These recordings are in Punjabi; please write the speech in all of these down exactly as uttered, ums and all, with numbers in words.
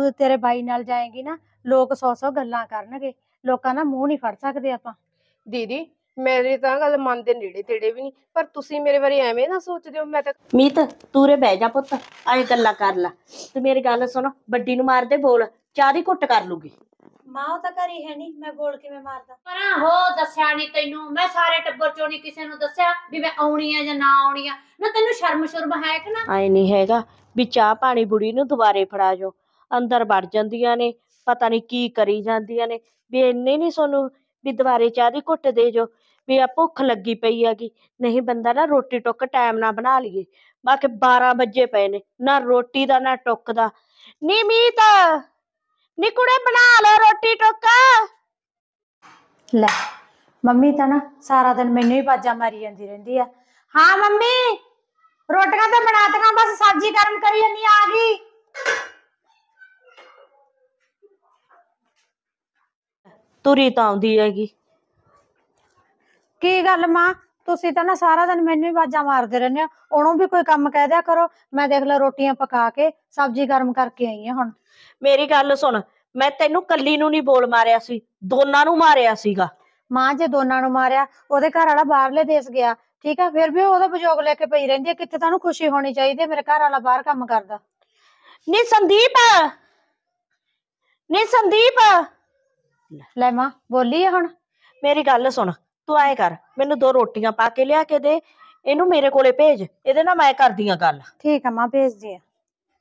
ਜਦੋਂ ਤੇਰੇ ਬਾਈ ਨਾਲ ਜਾਏਗੀ ਨਾ ਲੋਕ ਸੌ ਸੌ ਗੱਲਾਂ ਕਰਨਗੇ। ਲੋਕਾਂ ਦਾ ਮੂੰਹ ਨਹੀਂ ਫੜ ਸਕਦੇ ਆਪਾਂ। ਦੀਦੀ ਮੇਰੀ ਤਾਂ ਗੱਲ ਮਨ ਦੇ ਨੇੜੇ ਤੇੜੇ ਵੀ ਨਹੀਂ, ਪਰ ਤੁਸੀਂ ਮੇਰੇ ਬਾਰੇ ਐਵੇਂ ਨਾ ਸੋਚਦੇ ਹੋ। ਮੈਂ ਤਾਂ ਮੀਤ ਤੂੰ ਰੇ ਬਹਿ ਜਾ ਪੁੱਤ, ਆਏ ਗੱਲਾਂ ਕਰ ਲਾ। ਤੇ ਮੇਰੀ ਗੱਲ ਸੁਣ, ਵੱਡੀ ਨੂੰ ਮਾਰਦੇ ਬੋਲ, ਚਾਹ ਦੀ ਘੁੱਟ ਕਰ ਲੂਗੀ। ਮਾਂ ਉਹ ਤਾਂ ਘਰ ਹੀ ਹੈ ਨਹੀਂ, ਮੈਂ ਬੋਲ ਕਿਵੇਂ ਮਾਰਦਾ। ਪਰ ਹੋ ਦੱਸਿਆ ਨਹੀਂ ਤੈਨੂੰ, ਮੈਂ ਸਾਰੇ ਟੱਬਰ ਚੋਂ ਨਹੀਂ ਕਿਸੇ ਨੂੰ ਦੱਸਿਆ ਵੀ ਮੈਂ ਆਉਣੀ ਆ ਜਾਂ ਨਾ ਆਉਣੀ ਆ। ਨਾ ਤੈਨੂੰ ਸ਼ਰਮ ਸ਼ੁਰਮ ਹੈ ਕਿ ਨਾ? ਆਏ ਨਹੀਂ ਹੈਗਾ ਵੀ ਚਾਹ ਪਾਣੀ ਬੁੜੀ ਨੂੰ ਦੁਬਾਰੇ ਫੜਾ ਜੋ, ਅੰਦਰ ਵੜ ਜਾਂਦੀਆਂ ਨੇ, ਪਤਾ ਨਹੀਂ ਕੀ ਕਰੀ ਜਾਂਦੀਆਂ ਨੇ। ਵੀ ਇੰਨੇ ਨਹੀਂ ਸੋਨੂੰ ਵੀ ਦੁਬਾਰੇ ਚਾਹ ਦੀ ਘੁੱਟ ਦੇ ਜੋ, ਵੀ ਆ ਭੁੱਖ ਲੱਗੀ ਪਈ ਹੈਗੀ। ਨਹੀਂ ਬੰਦਾ ਨਾ ਰੋਟੀ ਟੁੱਕ ਟਾਈਮ ਨਾਲ ਬਣਾ ਲਈਏ। ਬਾਕੀ ਬਾਰਾਂ ਵੱਜੇ ਪਏ ਨੇ, ਨਾ ਰੋਟੀ ਦਾ ਨਾ ਟੁੱਕ ਦਾ। ਨੀ ਮੀਤ ਨੀ ਕੁੜੇ ਬਣਾ ਲੈ ਰੋਟੀ ਟੁੱਕ। ਲੈ ਮੰਮੀ ਤਾਂ ਨਾ ਸਾਰਾ ਦਿਨ ਮੈਨੂੰ ਹੀ ਬਾਜਾਂ ਮਾਰੀ ਜਾਂਦੀ ਰਹਿੰਦੀ ਆ। ਹਾਂ ਮੰਮੀ ਰੋਟੀਆਂ ਤਾਂ ਬਣਾਤੀਆਂ, ਬਸ ਸਬਜ਼ੀ ਗਰਮ ਕਰੀ ਜਾਂਦੀ ਆ ਗਈ। ਤੁਰੀ ਤਾਂ ਆਉਂਦੀ ਹੈਗੀ। ਕੀ ਗੱਲ ਮਾਂ, ਤੁਸੀਂ ਤਾਂ ਨਾ ਸਾਰਾ ਦਿਨ ਮੈਨੂੰ ਹੀ ਬਾਜਾਂ ਮਾਰਦੇ ਰਹਿੰਦੇ ਹੋ। ਉਹਨੂੰ ਵੀ ਕੋਈ ਕੰਮ ਕਹਿ ਦਿਆ ਕਰੋ। ਮੈਂ ਦੇਖ ਲੈ ਰੋਟੀਆਂ ਪਕਾ ਕੇ ਸਬਜ਼ੀ ਗਰਮ ਕਰਕੇ ਆਈ ਆ। ਹੁਣ ਮੇਰੀ ਗੱਲ ਸੁਣ, ਮੈਂ ਤੈਨੂੰ ਕੱਲੀ ਨੂੰ ਨਹੀਂ ਬੋਲ ਮਾਰਿਆ ਸੀ, ਦੋਨਾਂ ਨੂੰ ਮਾਰਿਆ ਸੀਗਾ। ਮਾਂ ਜੇ ਦੋਨਾਂ ਨੂੰ ਮਾਰਿਆ, ਉਹਦੇ ਘਰ ਵਾਲਾ ਬਾਹਰਲੇ ਦੇਸ਼ ਗਿਆ, ਠੀਕ ਆ, ਫਿਰ ਵੀ ਉਹਦਾ ਵਿਜੋਗ ਲੈ ਕੇ ਪਈ ਰਹਿੰਦੀ ਹੈ। ਕਿੱਥੇ ਤੁਹਾਨੂੰ ਖੁਸ਼ੀ ਹੋਣੀ ਚਾਹੀਦੀ ਹੈ, ਮੇਰੇ ਘਰ ਵਾਲਾ ਬਾਹਰ ਕੰਮ ਕਰਦਾ। ਨੀ ਸੰਦੀਪ ਨੀ ਸੰਦੀਪ ਲੈ ਮਾਂ ਬੋਲੀ ਆ। ਹੁਣ ਮੇਰੀ ਗੱਲ ਸੁਣ, ਤੂੰ ਆਏ ਕਰ, ਮੈਨੂੰ ਦੋ ਰੋਟੀਆਂ ਪਾ ਕੇ ਲਿਆ ਕੇ ਦੇ, ਇਹਨੂੰ ਮੇਰੇ ਕੋਲੇ ਭੇਜ, ਇਹਦੇ ਨਾਲ ਮੈਂ ਕਰਦੀ ਆ ਗੱਲ। ਠੀਕ ਆ ਮਾਂ ਭੇਜਦੀ ਆ।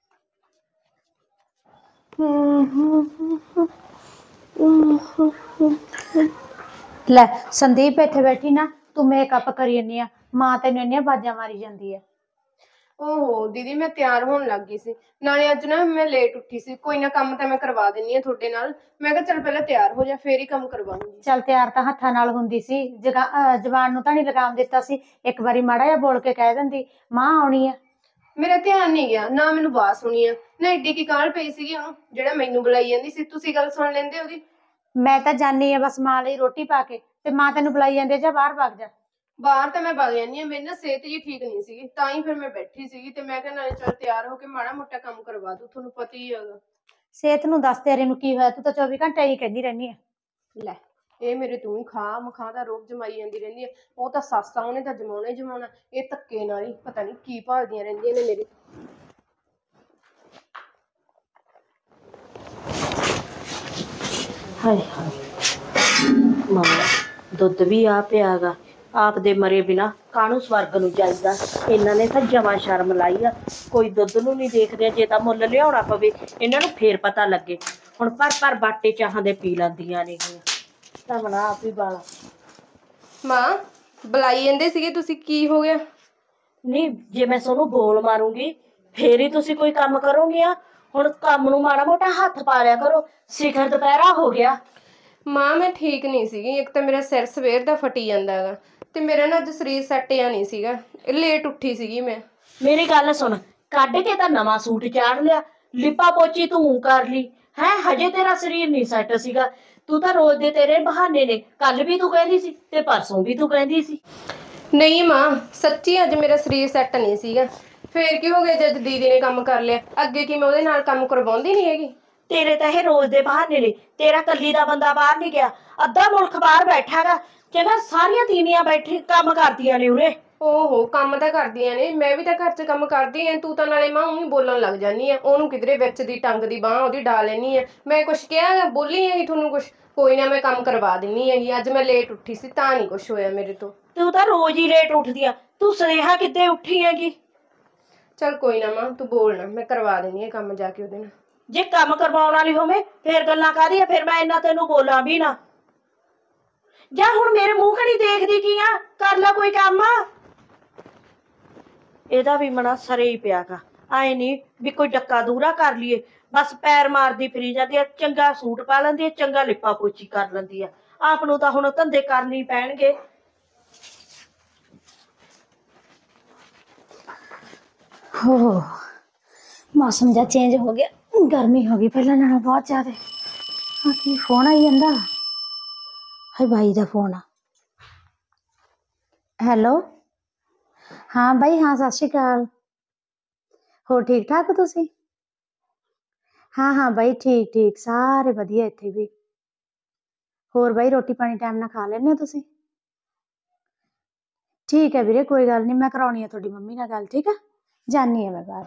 ਲੈ ਸੰਦੀਪ ਇੱਥੇ ਬੈਠੀ ਨਾ ਤੂੰ ਮੇਕਅਪ ਕਰੀ ਜਾਂਦੀ ਆ, ਮਾਂ ਤੈਨੂੰ ਇੰਨੀਆਂ ਬਾਜਾਂ ਮਾਰੀ ਜਾਂਦੀ ਆ। ਓਹੋ ਦੀਦੀ ਮੈਂ ਤਿਆਰ ਹੋਣ ਲੱਗ ਗਈ ਸੀ, ਨਾਲੇ ਅੱਜ ਨਾ ਮੈਂ ਲੇਟ ਉੱਠੀ ਸੀ। ਕੋਈ ਨਾ ਕੰਮ ਤਾਂ ਮੈਂ ਕਰਵਾ ਦਿੰਨੀ ਆ ਤੁਹਾਡੇ ਨਾਲ। ਮੈਂ ਕਿਹਾ ਚੱਲ ਪਹਿਲਾਂ ਤਿਆਰ ਹੋ ਜਾ ਫੇਰ ਹੀ ਕੰਮ ਕਰਵਾਉਂਗੀ। ਚੱਲ ਤਿਆਰ ਤਾਂ ਹੱਥਾਂ ਨਾਲ ਹੁੰਦੀ ਸੀ, ਜਗਾ ਜ਼ਬਾਨ ਨੂੰ ਤਾਂ ਨਹੀਂ ਲਗਾਮ ਦਿੱਤਾ ਸੀ। ਇੱਕ ਵਾਰੀ ਮਾੜਾ ਜਿਹਾ ਬੋਲ ਕੇ ਕਹਿ ਦਿੰਦੀ ਮਾਂ ਆਉਣੀ ਆ। ਮੇਰਾ ਧਿਆਨ ਨਹੀਂ ਗਿਆ, ਨਾ ਮੈਨੂੰ ਆਵਾਜ਼ ਸੁਣੀ ਆ, ਨਾ ਏਡੀ ਕੀ ਕਾਹਲ ਪਈ ਸੀਗੀ ਉਹਨੂੰ ਜਿਹੜਾ ਮੈਨੂੰ ਬੁਲਾਈ ਜਾਂਦੀ ਸੀ। ਤੁਸੀਂ ਗੱਲ ਸੁਣ ਲੈਂਦੇ ਉਹਦੀ। ਮੈਂ ਤਾਂ ਜਾਨੀ ਆ ਬਸ ਮਾਂ ਲਈ ਰੋਟੀ ਪਾ ਕੇ, ਤੇ ਮਾਂ ਤੈਨੂੰ ਬੁਲਾਈ ਜਾਂਦੀ ਆ, ਜਾ ਬਾਹਰ ਵਗ ਜਾ। ਬਾਹਰ ਤਾਂ ਮੈਂ ਵਗ ਜਾਂਦੀ ਆ, ਮੇਰੀ ਨਾ ਸਿਹਤ ਜੀ ਠੀਕ ਨਹੀਂ ਸੀਗੀ, ਤਾਂ ਹੀ ਫਿਰ ਮੈਂ ਬੈਠੀ ਸੀਗੀ। ਤੇ ਮੈਂ ਕਿਹਾ ਨਾਲੇ ਚੱਲ ਤਿਆਰ ਹੋ ਕੇ ਮਾੜਾ ਮੋਟਾ ਕੰਮ ਕਰਵਾ ਦੂ, ਤੁਹਾਨੂੰ ਪਤਾ ਹੀ ਹੈਗਾ। ਸਿਹਤ ਨੂੰ ਦੱਸ ਤੇਰੇ ਨੂੰ ਕੀ ਹੋਇਆ, ਤੂੰ ਤਾਂ ਚੌਵੀ ਘੰਟੇ ਹੀ ਕਹਿੰਦੀ ਰਹਿੰਦੀ ਆ। ਲੈ ਇਹ ਮੇਰੇ ਤੂੰ ਹੀ ਖਾ ਮਖਾ ਦਾ ਰੋਗ ਜਮਾਈ ਜਾਂਦੀ ਰਹਿੰਦੀ ਹੈ। ਉਹ ਤਾਂ ਸੱਸ ਆ, ਉਹਨੇ ਤਾਂ ਜਮਾਉਣਾ ਹੀ ਜਮਾਉਣਾ। ਇਹ ਧੱਕੇ ਨਾਲ ਹੀ ਪਤਾ ਨਹੀਂ ਕੀ ਭਾਲਦੀਆਂ ਰਹਿੰਦੀਆਂ ਨੇ ਮੇਰੇ। ਹਾਏ ਹਾਏ ਮਾਮਾ, ਦੁੱਧ ਵੀ ਆ ਪਿਆਗਾ, ਆਪ ਦੇ ਮਰੇ ਬਿਨਾ ਕਾਹਨੂੰ ਸਵਰਗ ਨੂੰ ਜਾਈਦਾ। ਇਹਨਾਂ ਨੇ ਤਾਂ ਜਮਾਂ ਸ਼ਰਮ ਲਾਈ ਆ, ਕੋਈ ਦੁੱਧ ਨੂੰ ਨਹੀਂ ਦੇਖਦੇ। ਜੇ ਤਾਂ ਮੁੱਲ ਲਿਆਉਣਾ ਪਵੇ ਇਹਨਾਂ ਨੂੰ ਫੇਰ ਪਤਾ ਲੱਗੇ। ਹੁਣ ਪਰ ਪਰ ਬਾਟੇ ਚਾਹਾਂ ਦੇ ਪੀ ਲੈਂਦੀਆਂ ਨੇ ਤਾਂ ਬਣਾ ਆਪ ਹੀ ਬਾਲਾ। ਮਾਂ ਬੁਲਾਈ ਜਾਂਦੇ ਸੀਗੇ ਤੁਸੀਂ, ਕੀ ਹੋ ਗਿਆ? ਨਹੀਂ ਜੇ ਮੈਂ ਤੁਹਾਨੂੰ ਬੋਲ ਮਾਰੂੰਗੀ ਫੇਰ ਹੀ ਤੁਸੀਂ ਕੋਈ ਕੰਮ ਕਰੋਗੇ ਆ। ਹੁਣ ਕੰਮ ਨੂੰ ਮਾੜਾ ਮੋਟਾ ਹੱਥ ਪਾ ਲਿਆ ਕਰੋ, ਸਿਖਰ ਦੁਪਹਿਰਾ ਹੋ ਗਿਆ। ਮਾਂ ਮੈਂ ਠੀਕ ਨਹੀਂ ਸੀਗੀ, ਇੱਕ ਤਾਂ ਮੇਰਾ ਸਿਰ ਸਵੇਰ ਦਾ ਫਟੀ ਜਾਂਦਾ ਹੈਗਾ, ਤੇ ਮੇਰਾ ਨਾ ਅੱਜ ਸਰੀਰ ਸੈੱਟ ਜਾਂ ਨਹੀਂ ਸੀਗਾ, ਲੇਟ ਉੱਠੀ ਸੀਗੀ ਮੈਂ। ਮੇਰੀ ਗੱਲ ਸੁਣ, ਕੱਢ ਕੇ ਤਾਂ ਨਵਾਂ ਸੂਟ ਚਾੜ ਲਿਆ, ਲਿਪਾ ਪੋਚੀ ਤੂੰ ਕਰ ਲਈ ਹੈ, ਹਜੇ ਤੇਰਾ ਸਰੀਰ ਨਹੀਂ ਸੈੱਟ ਸੀਗਾ। ਤੂੰ ਤਾਂ ਰੋਜ਼ ਦੇ ਤੇਰੇ ਬਹਾਨੇ ਨੇ, ਕੱਲ ਵੀ ਤੂੰ ਕਹਿੰਦੀ ਸੀ ਤੇ ਪਰਸੋਂ ਵੀ ਤੂੰ ਕਹਿੰਦੀ ਸੀ। ਨਹੀਂ ਮਾਂ ਸੱਚੀ ਅੱਜ ਮੇਰਾ ਸਰੀਰ ਸੈੱਟ ਨਹੀਂ ਸੀਗਾ। ਫੇਰ ਕੀ ਹੋ ਗਿਆ ਜਦ ਦੀਦੀ ਨੇ ਕੰਮ ਕਰ ਲਿਆ, ਅੱਗੇ ਕੀ ਮੈਂ ਉਹਦੇ ਨਾਲ ਕੰਮ ਕਰਵਾਉਂਦੀ ਨਹੀਂ ਹੈਗੀ? ਤੇਰੇ ਤਾਂ ਇਹ ਰੋਜ਼ ਦੇ ਬਹਾਨੇ ਨੇ, ਤੇਰਾ ਕੱਲੀ ਦਾ ਬੰਦਾ ਬਾਹਰ ਨਹੀਂ ਗਿਆ, ਅੱਧਾ ਮੁਲਕ ਬਾਹਰ ਬੈਠਾਗਾ। ਚੰਗਾ ਸਾਰੀਆਂ ਤੀਵੀਆਂ ਬੈਠੀ ਕੰਮ ਕਰਦੀਆਂ ਨੇ ਉਰੇ। ਓਹੋ ਕੰਮ ਤਾਂ ਕਰਦੀਆਂ ਨੇ, ਮੈਂ ਵੀ ਤਾਂ ਘਰ 'ਚ ਕੰਮ ਕਰਦੀ ਆ। ਤੂੰ ਤਾਂ ਨਾਲੇ ਮਾਂ ਉਹੀ ਬੋਲਣ ਲੱਗ ਜਾਂਦੀ ਆ, ਉਹਨੂੰ ਕਿਧਰੇ ਵਿੱਚ ਦੀ ਟੰਗ ਦੀ ਬਾਂਹ ਉਹਦੀ ਡਾ ਲੈਣੀ ਆ। ਮੈਂ ਕੁਛ ਕਿਹਾ ਬੋਲੀ ਹੈਗੀ ਤੁਹਾਨੂੰ ਕੁਛ? ਕੋਈ ਨਾ ਮੈਂ ਕੰਮ ਕਰਵਾ ਦਿੰਨੀ ਹੈਗੀ। ਅੱਜ ਮੈਂ ਲੇਟ ਉੱਠੀ ਸੀ ਤਾਂ ਨਹੀਂ ਕੁਛ ਹੋਇਆ ਮੇਰੇ ਤੋਂ। ਤੂੰ ਤਾਂ ਰੋਜ਼ ਹੀ ਲੇਟ ਉੱਠਦੀ ਆ, ਤੂੰ ਸੁਨੇਹਾ ਕਿੱਦੇ ਉੱਠੀ ਹੈਗੀ? ਚੱਲ ਕੋਈ ਨਾ ਮਾਂ ਤੂੰ ਬੋਲ ਨਾ, ਮੈਂ ਕਰਵਾ ਦਿੰਨੀ ਆ ਕੰਮ ਜਾ ਕੇ ਉਹਦੇ ਨਾਲ। ਜੇ ਕੰਮ ਕਰਵਾਉਣ ਵਾਲੀ ਹੋਵੇ ਫੇਰ ਗੱਲਾਂ ਕਾਹਦੀਆਂ, ਫਿਰ ਮੈਂ ਇੰਨਾ ਤੈਨੂੰ ਬੋਲਾਂ ਵੀ ਨਾ। ਜਾਂ ਹੁਣ ਮੇਰੇ ਮੂੰਹ ਕਣੀ ਦੇਖਦੀ ਕੀ ਆ, ਕਰ ਲੈ ਕੋਈ ਕੰਮ। ਇਹਦਾ ਵੀ ਮਨਾ ਸਰੇ ਹੀ ਪਿਆਗਾ, ਆਏ ਨਹੀਂ ਵੀ ਕੋਈ ਡੱਕਾ ਦੂਰਾ ਕਰ ਲਈਏ, ਬਸ ਪੈਰ ਮਾਰਦੀ ਫਿਰੀ ਜਾਂਦੀ ਆ। ਚੰਗਾ ਸੂਟ ਪਾ ਲੈਂਦੀ ਆ, ਚੰਗਾ ਲਿਪਾ ਪੋਚੀ ਕਰ ਲੈਂਦੀ ਆ। ਆਪ ਨੂੰ ਤਾਂ ਹੁਣ ਧੰਦੇ ਕਰਨੇ ਪੈਣਗੇ। ਹੋ ਮੌਸਮ ਜਿਹਾ ਚੇਂਜ ਹੋ ਗਿਆ, गर्मी हो गई पहले नालों बहुत ज्यादा। हाँ की फोन आई जाता है, भाई का फोन आ। हेलो हाँ भाई, हाँ सत श्री अकाल, हो ठीक ठाक तुसी? ਹਾਂ ਹਾਂ ਬਾਈ, ਠੀਕ ਠੀਕ ਸਾਰੇ ਵਧੀਆ ਇੱਥੇ ਵੀ। ਹੋਰ ਬਾਈ, ਰੋਟੀ ਪਾਣੀ ਟਾਈਮ ਨਾਲ ਖਾ ਲੈਂਦੇ ਹੋ ਤੁਸੀਂ? ਠੀਕ ਹੈ ਵੀਰੇ, ਕੋਈ ਗੱਲ ਨਹੀਂ, ਮੈਂ ਕਰਾਉਣੀ ਆ ਤੁਹਾਡੀ ਮੰਮੀ ਨਾਲ ਗੱਲ। ਠੀਕ ਆ, ਜਾਨੀ ਆ ਮੈਂ ਬਾਹਰ।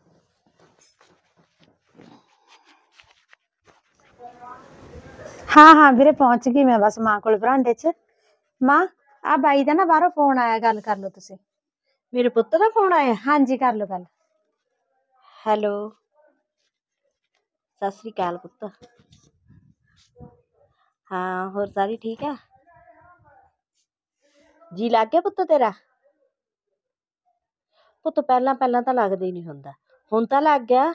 ਹਾਂ ਹਾਂ ਵੀਰੇ, ਪਹੁੰਚ ਗਈ ਮੈਂ ਬਸ ਮਾਂ ਕੋਲ ਬਰਾਂਡੇ 'ਚ। ਮਾਂ, ਆ ਬਾਈ ਦਾ ਨਾ ਬਾਹਰੋਂ ਫੋਨ ਆਇਆ, ਗੱਲ ਕਰ ਲਓ ਤੁਸੀਂ। ਮੇਰੇ ਪੁੱਤ ਦਾ ਫੋਨ ਆਇਆ? ਹਾਂਜੀ, ਕਰ ਲਓ ਗੱਲ। ਹੈਲੋ, ਸਤਿ ਸ੍ਰੀ ਅਕਾਲ ਪੁੱਤ। ਹਾਂ, ਹੋਰ ਸਾਰੀ ਠੀਕ ਆ? ਜੀ ਲੱਗ ਗਿਆ ਪੁੱਤ ਤੇਰਾ? ਪੁੱਤ ਪਹਿਲਾਂ ਪਹਿਲਾਂ ਤਾਂ ਲੱਗਦਾ ਹੀ ਨਹੀਂ ਹੁੰਦਾ, ਹੁਣ ਤਾਂ ਲੱਗ ਗਿਆ।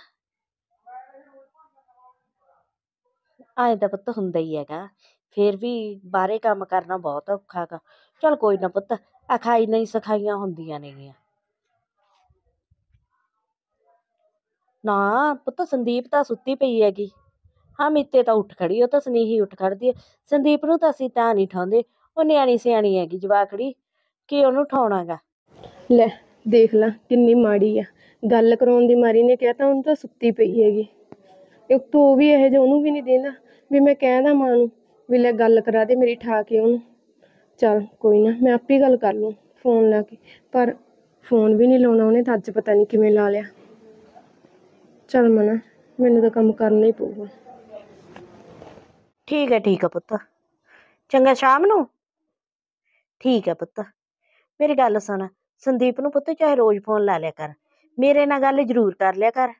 ਐਂ ਤਾਂ ਪੁੱਤ ਹੁੰਦਾ ਹੀ ਹੈਗਾ, ਫੇਰ ਵੀ ਬਾਹਰੇ ਕੰਮ ਕਰਨਾ ਬਹੁਤ ਔਖਾ ਗਾ। ਚਲ ਕੋਈ ਨਾ ਪੁੱਤ, ਅਖਾਈ ਨਹੀਂ ਸਖਾਈਆਂ ਹੁੰਦੀਆਂ ਨੇਗੀਆਂ। ਨਾ ਪੁੱਤ, ਸੰਦੀਪ ਤਾਂ ਸੁੱਤੀ ਪਈ ਹੈਗੀ। ਹਾਂ, ਮੀਤੇ ਤਾਂ ਉੱਠ ਖੜੀ, ਉਹ ਤਾਂ ਸਨੇਹੀ ਉੱਠ ਖੜਦੀ ਹੈ। ਸੰਦੀਪ ਨੂੰ ਤਾਂ ਅਸੀਂ ਤਾਂ ਨਹੀਂ ਠਾਉਂਦੇ, ਉਹ ਨਿਆਣੀ ਸਿਆਣੀ ਹੈਗੀ ਜਵਾਕੜੀ, ਕੀ ਉਹਨੂੰ ਠਾਉਣਾ ਗਾ। ਲੈ ਦੇਖ ਲਾ ਕਿੰਨੀ ਮਾੜੀ ਆ, ਗੱਲ ਕਰਾਉਣ ਦੀ ਮਾਰੀ ਨੇ ਕਹਿ ਤਾ ਉਹਨੂੰ ਤਾਂ ਸੁੱਤੀ ਪਈ ਹੈਗੀ। ਇੱਕ ਤੋਂ ਉਹ ਵੀ ਇਹੋ ਜਿਹਾ ਉਹਨੂੰ ਵੀ ਨਹੀਂ ਦੇਣਾ ਵੀ ਮੈਂ ਕਹਿਦਾ ਮਾਂ ਨੂੰ ਵੀ ਲੈ ਗੱਲ ਕਰਾ ਦੇ ਮੇਰੀ ਠਾ ਕੇ ਉਹਨੂੰ। ਚੱਲ ਕੋਈ ਨਾ, ਮੈਂ ਆਪੇ ਗੱਲ ਕਰ ਲੂੰ ਫੋਨ ਲਾ ਕੇ, ਪਰ ਫੋਨ ਵੀ ਨਹੀਂ ਲਾਉਣਾ ਉਹਨੇ ਤਾਂ ਅੱਜ ਪਤਾ ਨਹੀਂ ਕਿਵੇਂ ਲਾ ਲਿਆ। ਚੱਲ ਮਨਾ, ਮੈਨੂੰ ਤਾਂ ਕੰਮ ਕਰਨਾ ਹੀ ਪਊਗਾ। ਠੀਕ ਹੈ ਠੀਕ ਹੈ ਪੁੱਤ, ਚੰਗਾ ਸ਼ਾਮ ਨੂੰ। ਠੀਕ ਹੈ ਪੁੱਤ, ਮੇਰੀ ਗੱਲ ਸੁਣ, ਸੰਦੀਪ ਨੂੰ ਪੁੱਤ ਚਾਹੇ ਰੋਜ਼ ਫੋਨ ਲਾ ਲਿਆ ਕਰ, ਮੇਰੇ ਨਾਲ ਗੱਲ ਜ਼ਰੂਰ ਕਰ ਲਿਆ ਕਰ।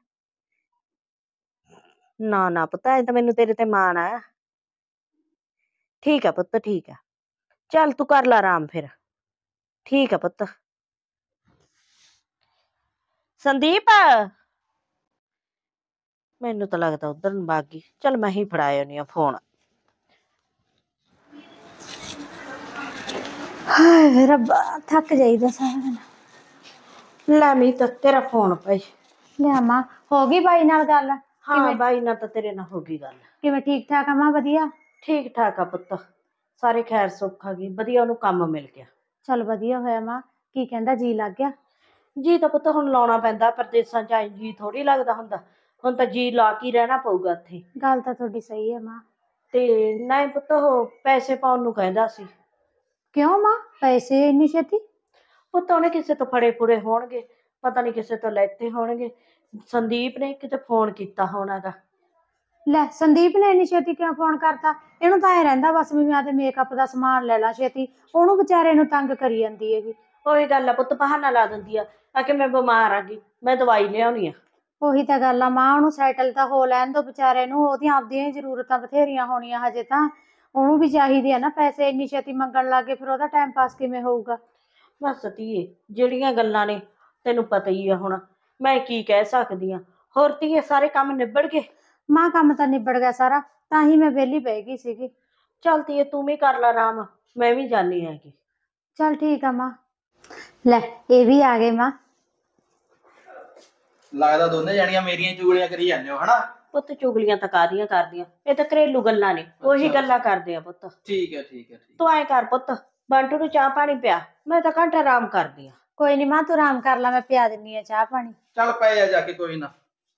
ਨਾ ਨਾ ਪੁੱਤ, ਐ ਤਾਂ ਮੈਨੂੰ ਤੇਰੇ ਤੇ ਮਾਣ ਆ। ਠੀਕ ਆ ਪੁੱਤ, ਠੀਕ ਆ, ਚੱਲ ਤੂੰ ਕਰ ਲਾ ਆਰਾਮ ਫਿਰ। ਠੀਕ ਆ ਪੁੱਤ। ਸੰਦੀਪ, ਮੈਨੂੰ ਤਾਂ ਲੱਗਦਾ ਉਧਰ ਨੂੰ ਭੱਗ ਗਈ। ਚੱਲ ਮੈਂ ਹੀ ਫੜਾ ਆਉਂਦੀ ਆ ਫੋਨ। ਹਾਏ ਰੱਬਾ, ਥੱਕ ਜਾਈਦਾ ਸਾਰਾ ਦਿਨ। ਲੈ ਮੀ ਤਾਂ ਤੇਰਾ ਫੋਨ ਭਾਈ। ਲਿਆ ਮਾਂ, ਹੋ ਗਈ ਬਾਈ ਨਾਲ ਗੱਲ? ਹਾਂ ਬਾਈ ਨਾਲ ਤਾਂ ਤੇਰੇ ਨਾਲ ਹੋ ਗਈ ਗੱਲ। ਕਿਵੇਂ, ਠੀਕ ਠਾਕ ਆ ਮਾਂ? ਵਧੀਆ, ਠੀਕ ਠਾਕ ਆ ਪੁੱਤ, ਸਾਰੇ ਖੈਰ ਸੁੱਖ ਆ ਗਈ, ਵਧੀਆ ਉਹਨੂੰ ਕੰਮ ਮਿਲ ਗਿਆ। ਚਲ ਵਧੀਆ ਹੋਇਆ ਮਾਂ। ਕੀ ਕਹਿੰਦਾ, ਜੀ ਲੱਗ ਗਿਆ? ਜੀ ਤਾਂ ਪੁੱਤ ਹੁਣ ਲਾਉਣਾ ਪੈਂਦਾ, ਪਰਦੇਸਾਂ ਚ ਆਈ ਜੀ ਥੋੜੀ ਲੱਗਦਾ ਹੁੰਦਾ, ਹੁਣ ਤਾਂ ਜੀ ਲਾ ਕੇ ਰਹਿਣਾ ਪਊਗਾ ਇੱਥੇ। ਗੱਲ ਤਾਂ ਤੁਹਾਡੀ ਸਹੀ ਹੈ ਮਾਂ। ਤੇ ਨਹੀਂ ਪੁੱਤ, ਉਹ ਪੈਸੇ ਪਾਉਣ ਨੂੰ ਕਹਿੰਦਾ ਸੀ। ਕਿਉਂ ਮਾਂ, ਪੈਸੇ ਇੰਨੀ ਛੇਤੀ? ਪੁੱਤ ਉਹਨੇ ਕਿਸੇ ਤੋਂ ਫੜੇ ਫੁੜੇ ਹੋਣਗੇ, ਪਤਾ ਨਹੀਂ ਕਿਸੇ ਤੋਂ ਲੈਤੇ ਹੋਣਗੇ, ਸੰਦੀਪ ਨੇ ਕਿਤੇ ਫੋਨ ਕੀਤਾ ਹੋਣਾ ਗਾ। ਲੈ, ਸੰਦੀਪ ਨੇ ਇੰਨੀ ਛੇਤੀ ਕਿਉਂ ਫੋਨ ਕਰਤਾ? ਇਹਨੂੰ ਤਾਂ ਐ ਰਹਿੰਦਾ ਬਸ ਵੀ ਮੈਂ ਤੇ ਮੇਕਅਪ ਦਾ ਸਮਾਨ ਲੈ ਲਾ ਛੇਤੀ, ਉਹਨੂੰ ਵਿਚਾਰੇ ਨੂੰ ਤੰਗ ਕਰੀ ਜਾਂਦੀ ਹੈਗੀ। ਉਹੀ ਗੱਲ ਆ ਪੁੱਤ, ਬਹਾਨਾ ਲਾ ਦਿੰਦੀ ਆ, ਆ ਕਿ ਮੈਂ ਬਿਮਾਰ ਆ ਗਈ, ਮੈਂ ਦਵਾਈ ਲਿਆਉਣੀ ਆ। ਉਹੀ ਤਾਂ ਗੱਲ ਆ ਮਾਂ, ਉਹਨੂੰ ਸੈਟਲ ਤਾਂ ਹੋ ਲੈਣ ਦੋ ਵਿਚਾਰੇ ਨੂੰ, ਉਹਦੀਆਂ ਆਪਦੀਆਂ ਹੀ ਜ਼ਰੂਰਤਾਂ ਬਥੇਰੀਆਂ ਹੋਣੀਆਂ ਹਜੇ ਤਾਂ, ਉਹਨੂੰ ਵੀ ਚਾਹੀਦੇ ਆ ਨਾ ਪੈਸੇ। ਇੰਨੀ ਛੇਤੀ ਮੰਗਣ ਲੱਗ ਗਏ, ਫਿਰ ਉਹਦਾ ਟਾਈਮ ਪਾਸ ਕਿਵੇਂ ਹੋਊਗਾ? ਬਸ ਧੀਏ, ਜਿਹੜੀਆਂ ਗੱਲਾਂ ਨੇ ਤੈਨੂੰ ਪਤਾ ਹੀ ਆ, ਹੁਣ ਮੈਂ ਕੀ ਕਹਿ ਸਕਦੀ ਆ। ਹੋਰ ਧੀਏ, ਸਾਰੇ ਕੰਮ ਨਿਬੜ ਗਏ? ਮਾਂ, ਕੰਮ ਤਾਂ ਨਿਬੜ ਗਿਆ ਸਾਰਾ, ਤਾਂ ਹੀ ਮੈਂ ਵਿਹਲੀ ਬਹਿ ਗਈ ਸੀਗੀ। ਚੱਲ ਧੀਏ, ਤੂੰ ਵੀ ਕਰ ਲੈ ਆਰਾਮ, ਮੈਂ ਵੀ ਜਾਣੀ ਹੈਗੀ। ਚੱਲ ਠੀਕ ਆ ਮਾਂ। ਲੈ, ਇਹ ਵੀ ਆ ਗਏ ਮਾਂ। ਲੱਗਦਾ ਦੋਨੇ ਜਾਣੀਆਂ ਮੇਰੀਆਂ ਚੁਗਲੀਆਂ ਕਰੀ ਜਾਂਦੇ ਹੋ ਹਨਾ? ਪੁੱਤ ਚੁਗਲੀਆਂ ਤਾਂ ਕਾਹਦੀਆਂ ਕਰਦੀਆਂ, ਇਹ ਤਾਂ ਘਰੇਲੂ ਗੱਲਾਂ ਨੇ, ਉਹੀ ਗੱਲਾਂ ਕਰਦੇ ਆ ਪੁੱਤ। ਠੀਕ ਹੈ ਠੀਕ ਹੈ ਠੀਕ। ਤੂੰ ਐਂ ਕਰ ਪੁੱਤ, ਬੰਟੂ ਨੂੰ ਚਾਹ ਪਾਣੀ ਪਿਆ, ਮੈਂ ਤਾਂ ਘੰਟਾ ਆਰਾਮ ਕਰਦੀ ਆ। ਕੋਈ ਨੀ ਮਾਂ, ਤੂੰ ਆਰਾਮ ਕਰ ਲੈ, ਮੈਂ ਪਿਆ ਦਿੰਨੀ ਆ ਚਾਹ ਪਾਣੀ। ਚੱਲ ਪੈ ਜਾ ਜਾ ਕੇ, ਕੋਈ ਨਾ।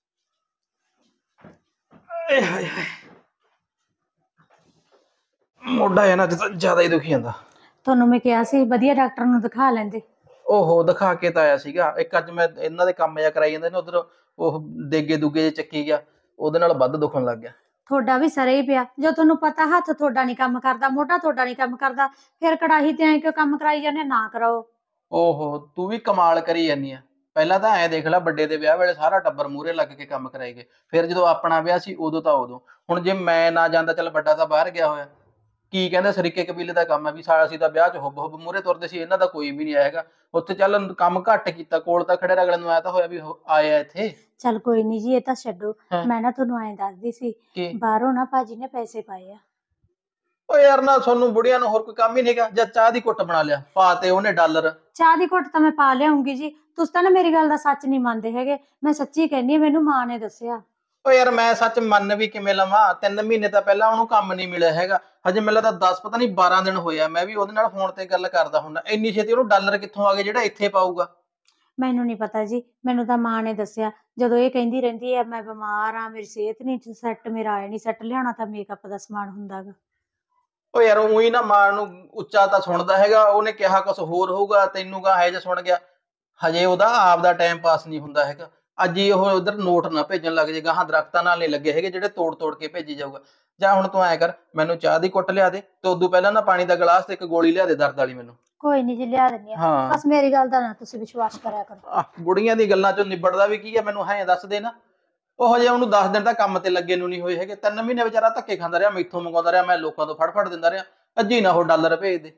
ਮੋਢਾ ਹੈ ਨਾ ਅੱਜ ਤਾਂ ਜ਼ਿਆਦਾ ਹੀ ਦੁਖੀ ਜਾਂਦਾ। ਤੁਹਾਨੂੰ ਮੈਂ ਕਿਹਾ ਸੀ ਵਧੀਆ ਡਾਕਟਰ ਨੂੰ ਦਿਖਾ ਲੈਂਦੇ। ਓਹੋ, ਦਿਖਾ ਕੇ ਤਾਂ ਆਇਆ ਸੀਗਾ, ਇੱਕ ਅੱਜ ਮੈਂ ਇਹਨਾਂ ਦੇ ਕੰਮ ਜਿਹਾ ਕਰਾਈ ਜਾਂਦੇ ਨੇ ਉਧਰ, ਉਹ ਦੇਗੇ ਦੁਗੇ ਜੇ ਚੱਕੀ ਗਿਆ, ਉਹਦੇ ਨਾਲ ਵੱਧ ਦੁਖਣ ਲੱਗ ਗਿਆ। ਤੁਹਾਡਾ ਵੀ ਸਰੇ ਹੀ ਪਿਆ, ਜੋ ਤੁਹਾਨੂੰ ਪਤਾ ਹੱਥ ਤੁਹਾਡਾ ਨਹੀਂ ਕੰਮ ਕਰਦਾ, ਮੋਢਾ ਤੁਹਾਡਾ ਨਹੀਂ ਕੰਮ ਕਰਦਾ, ਫਿਰ ਕੜਾਹੀ ਤੇ ਐਂ ਕਿਉਂ ਕੰਮ ਕਰਾਈ ਜਾਂਦੇ? ਨਾ ਕਰਾਓ। ਓਹੋ, ਤੂੰ ਵੀ ਕਮਾਲ ਕਰੀ ਜਾਂਦੀ ਆ। ਪਹਿਲਾਂ ਤਾਂ ਐਂ ਦੇਖ ਲੈ, ਵੱਡੇ ਦੇ ਵਿਆਹ ਵੇਲੇ ਸਾਰਾ ਟੱਬਰ ਮੂਹਰੇ ਲੱਗ ਕੇ ਕੰਮ ਕਰਾਈ ਗਏ, ਫਿਰ ਜਦੋਂ ਆਪਣਾ ਵਿਆਹ ਸੀ ਉਦੋਂ ਤਾਂ ਉਦੋਂ। ਹੁਣ ਜੇ ਮੈਂ ਨਾ ਜਾਂਦਾ, ਚੱਲ ਵੱਡਾ ਤਾਂ ਬਾਹਰ ਗਿਆ ਹੋਇਆ, ਕੀ ਕਹਿੰਦੇ ਸਰੀਕੇ ਕਬੀਲੇ ਦਾ ਕੰਮ ਹੈ ਵੀ ਸਾਰਾ ਅਸੀਂ ਤਾਂ ਵਿਆਹ 'ਚ ਹੁੱਬ ਹੁੱਬ ਮੂਹਰੇ ਤੁਰਦੇ ਸੀ, ਇਹਨਾਂ ਦਾ ਕੋਈ ਵੀ ਨਹੀਂ ਆਇਆ ਹੈਗਾ ਉੱਥੇ। ਚੱਲ ਕੰਮ ਘੱਟ ਕੀਤਾ, ਕੋਲ ਤਾਂ ਖੜੇ ਅਗਲੇ ਨੂੰ ਆਇਆ ਤਾਂ ਹੋਇਆ ਵੀ ਆਇਆ ਇੱਥੇ। ਚੱਲ ਕੋਈ ਨੀ ਜੀ, ਇਹ ਤਾਂ ਛੱਡੋ। ਮੈਂ ਨਾ ਤੁਹਾਨੂੰ ਐਂ ਦੱਸਦੀ ਸੀ, ਬਾਹਰੋਂ ਨਾ ਭਾਜੀ ਨੇ ਪੈਸੇ ਪਾਏ ਆ। ਓ ਯਾਰ, ਨਾ ਤੁਹਾਨੂੰ ਬੁੜੀਆਂ ਨੂੰ ਹੋਰ ਕੋਈ ਕੰਮ ਹੀ ਨਹੀਂਗਾ, ਜਾਂ ਚਾਹ ਦੀ ਘੁੱਟ ਬਣਾ ਲਿਆ, ਪਾ ਤੇ ਉਹਨੇ ਡਾਲਰ। ਚਾਹ ਦੀ ਘੁੱਟ ਤਾਂ ਮੈਂ ਪਾ ਲਿਆਉਂਗੀ ਜੀ, ਤੁਸੀਂ ਤਾਂ ਨਾ ਮੇਰੀ ਗੱਲ ਦਾ ਸੱਚ ਨਹੀਂ ਮੰਨਦੇ ਹੈਗੇ, ਮੈਂ ਸੱਚੀ ਕਹਿੰਦੀ, ਮੈਨੂੰ ਮਾਂ ਨੇ ਦੱਸਿਆ। ਓ ਯਾਰ, ਮੈਂ ਸੱਚ ਮੰਨ ਵੀ ਕਿਵੇਂ ਲਵਾਂ? ਤਿੰਨ ਮਹੀਨੇ ਤਾਂ ਪਹਿਲਾਂ ਉਹਨੂੰ ਕੰਮ ਨਹੀਂ ਮਿਲਿਆ ਹੈਗਾ, ਹਜੇ ਮੈਨੂੰ ਤਾਂ ਦਸ ਪਤਾ ਨਹੀਂ ਬਾਰਾਂ ਦਿਨ ਹੋਇਆ, ਮੈਂ ਵੀ ਉਹਦੇ ਨਾਲ ਫੋਨ ਤੇ ਗੱਲ ਕਰਦਾ ਹੁੰਦਾ। ਇੰਨੀ ਛੇਤੀ ਉਹਨੂੰ ਡਾਲਰ ਕਿੱਥੋਂ ਆ ਗਏ ਜਿਹੜਾ ਇੱਥੇ ਪਾਊਗਾ? ਮੈਨੂੰ ਨਹੀਂ ਪਤਾ ਜੀ, ਮੈਨੂੰ ਤਾਂ ਮਾਂ ਨੇ ਦੱਸਿਆ। ਜਦੋਂ ਇਹ ਕਹਿੰਦੀ ਰਹਿੰਦੀ ਹੈ ਮੈਂ ਬਿਮਾਰ ਆ, ਮੇਰੀ ਸਿਹਤ ਨਹੀਂ ਸੈੱਟ, ਮੇਰਾ ਆਏ ਨਹੀਂ ਸੈੱਟ, ਲਿਆਉਣਾ ਤਾਂ ਮੇਕਅਪ ਦਾ ਸਮਾਨ ਹੁੰਦਾ ਗਾ। ਉਹ ਯਾਰ ਉਹੀ ਨਾ ਮਾਂ ਨੂੰ ਉੱਚਾ ਤਾਂ ਸੁਣਦਾ ਹੈਗਾ, ਉਹਨੇ ਕਿਹਾ ਕੁਛ ਹੋਰ ਹੋਊਗਾ, ਤੈਨੂੰ ਕਾ ਹੈ ਜੇ ਸੁਣ ਗਿਆ। ਹਜੇ ਉਹਦਾ ਆਪ ਦਾ ਟਾਈਮ ਪਾਸ ਨਹੀਂ ਹੁੰਦਾ ਹੈਗਾ। ਅੱਜ ਹੀ ਉਹ ਉਧਰ ਨੋਟ ਨਾ ਭੇਜਣ ਲੱਗ ਜੇ, ਗਾਹਾਂ ਦਰਖਤਾਂ ਨਾਲ ਨਹੀਂ ਲੱਗੇ ਹੈਗੇ ਜਿਹੜੇ ਤੋੜ ਤੋੜ ਕੇ ਭੇਜੀ ਜਾਊਗਾ। ਜਾਂ ਹੁਣ ਤੂੰ ਐਂ ਕਰ, ਮੈਨੂੰ ਚਾਹ ਦੀ ਕੁੱਟ ਲਿਆ ਦੇ ਤੇ ਉਦੋਂ ਪਹਿਲਾਂ ਨਾ ਪਾਣੀ ਦਾ ਗਲਾਸ ਤੇ ਇੱਕ ਗੋਲੀ ਲਿਆ ਦੇ ਦਰਦ ਵਾਲੀ ਮੈਨੂੰ। ਕੋਈ ਨਹੀਂ ਜੀ, ਲਿਆ ਦਿੰਦੀ ਆ। ਹਾਂ ਬਸ ਮੇਰੀ ਗੱਲ ਦਾ ਨਾ ਤੁਸੀਂ ਵਿਸ਼ਵਾਸ ਕਰਿਆ ਕਰੋ। ਆਹ ਬੁੜੀਆਂ ਦੀ ਗੱਲਾਂ ਚੋਂ ਨਿਬੜਦਾ ਵੀ ਕੀ ਆ, ਮੈਨੂੰ ਹੈ ਦੱਸ ਦੇ ਨਾ। ਉਹ ਹਜੇ ਉਹਨੂੰ ਦਸ ਦਿਨ ਤਾਂ ਕੰਮ ਤੇ ਲੱਗੇ ਨੂੰ ਨਹੀਂ ਹੋਏ ਹੈਗੇ, ਤਿੰਨ ਮਹੀਨੇ ਵਿਚਾਰਾ ਧੱਕੇ ਖਾਂਦਾ ਰਿਹਾ, ਮੈਥੋਂ ਮੰਗਵਾਉਂਦਾ ਰਿਹਾ, ਮੈਂ ਲੋਕਾਂ ਤੋਂ ਫੜ ਫੜ ਦਿੰਦਾ ਰਿਹਾ। ਅੱਜੀ ਨਾ ਉਹ ਡਾਲਰ ਭੇਜ ਦੇ।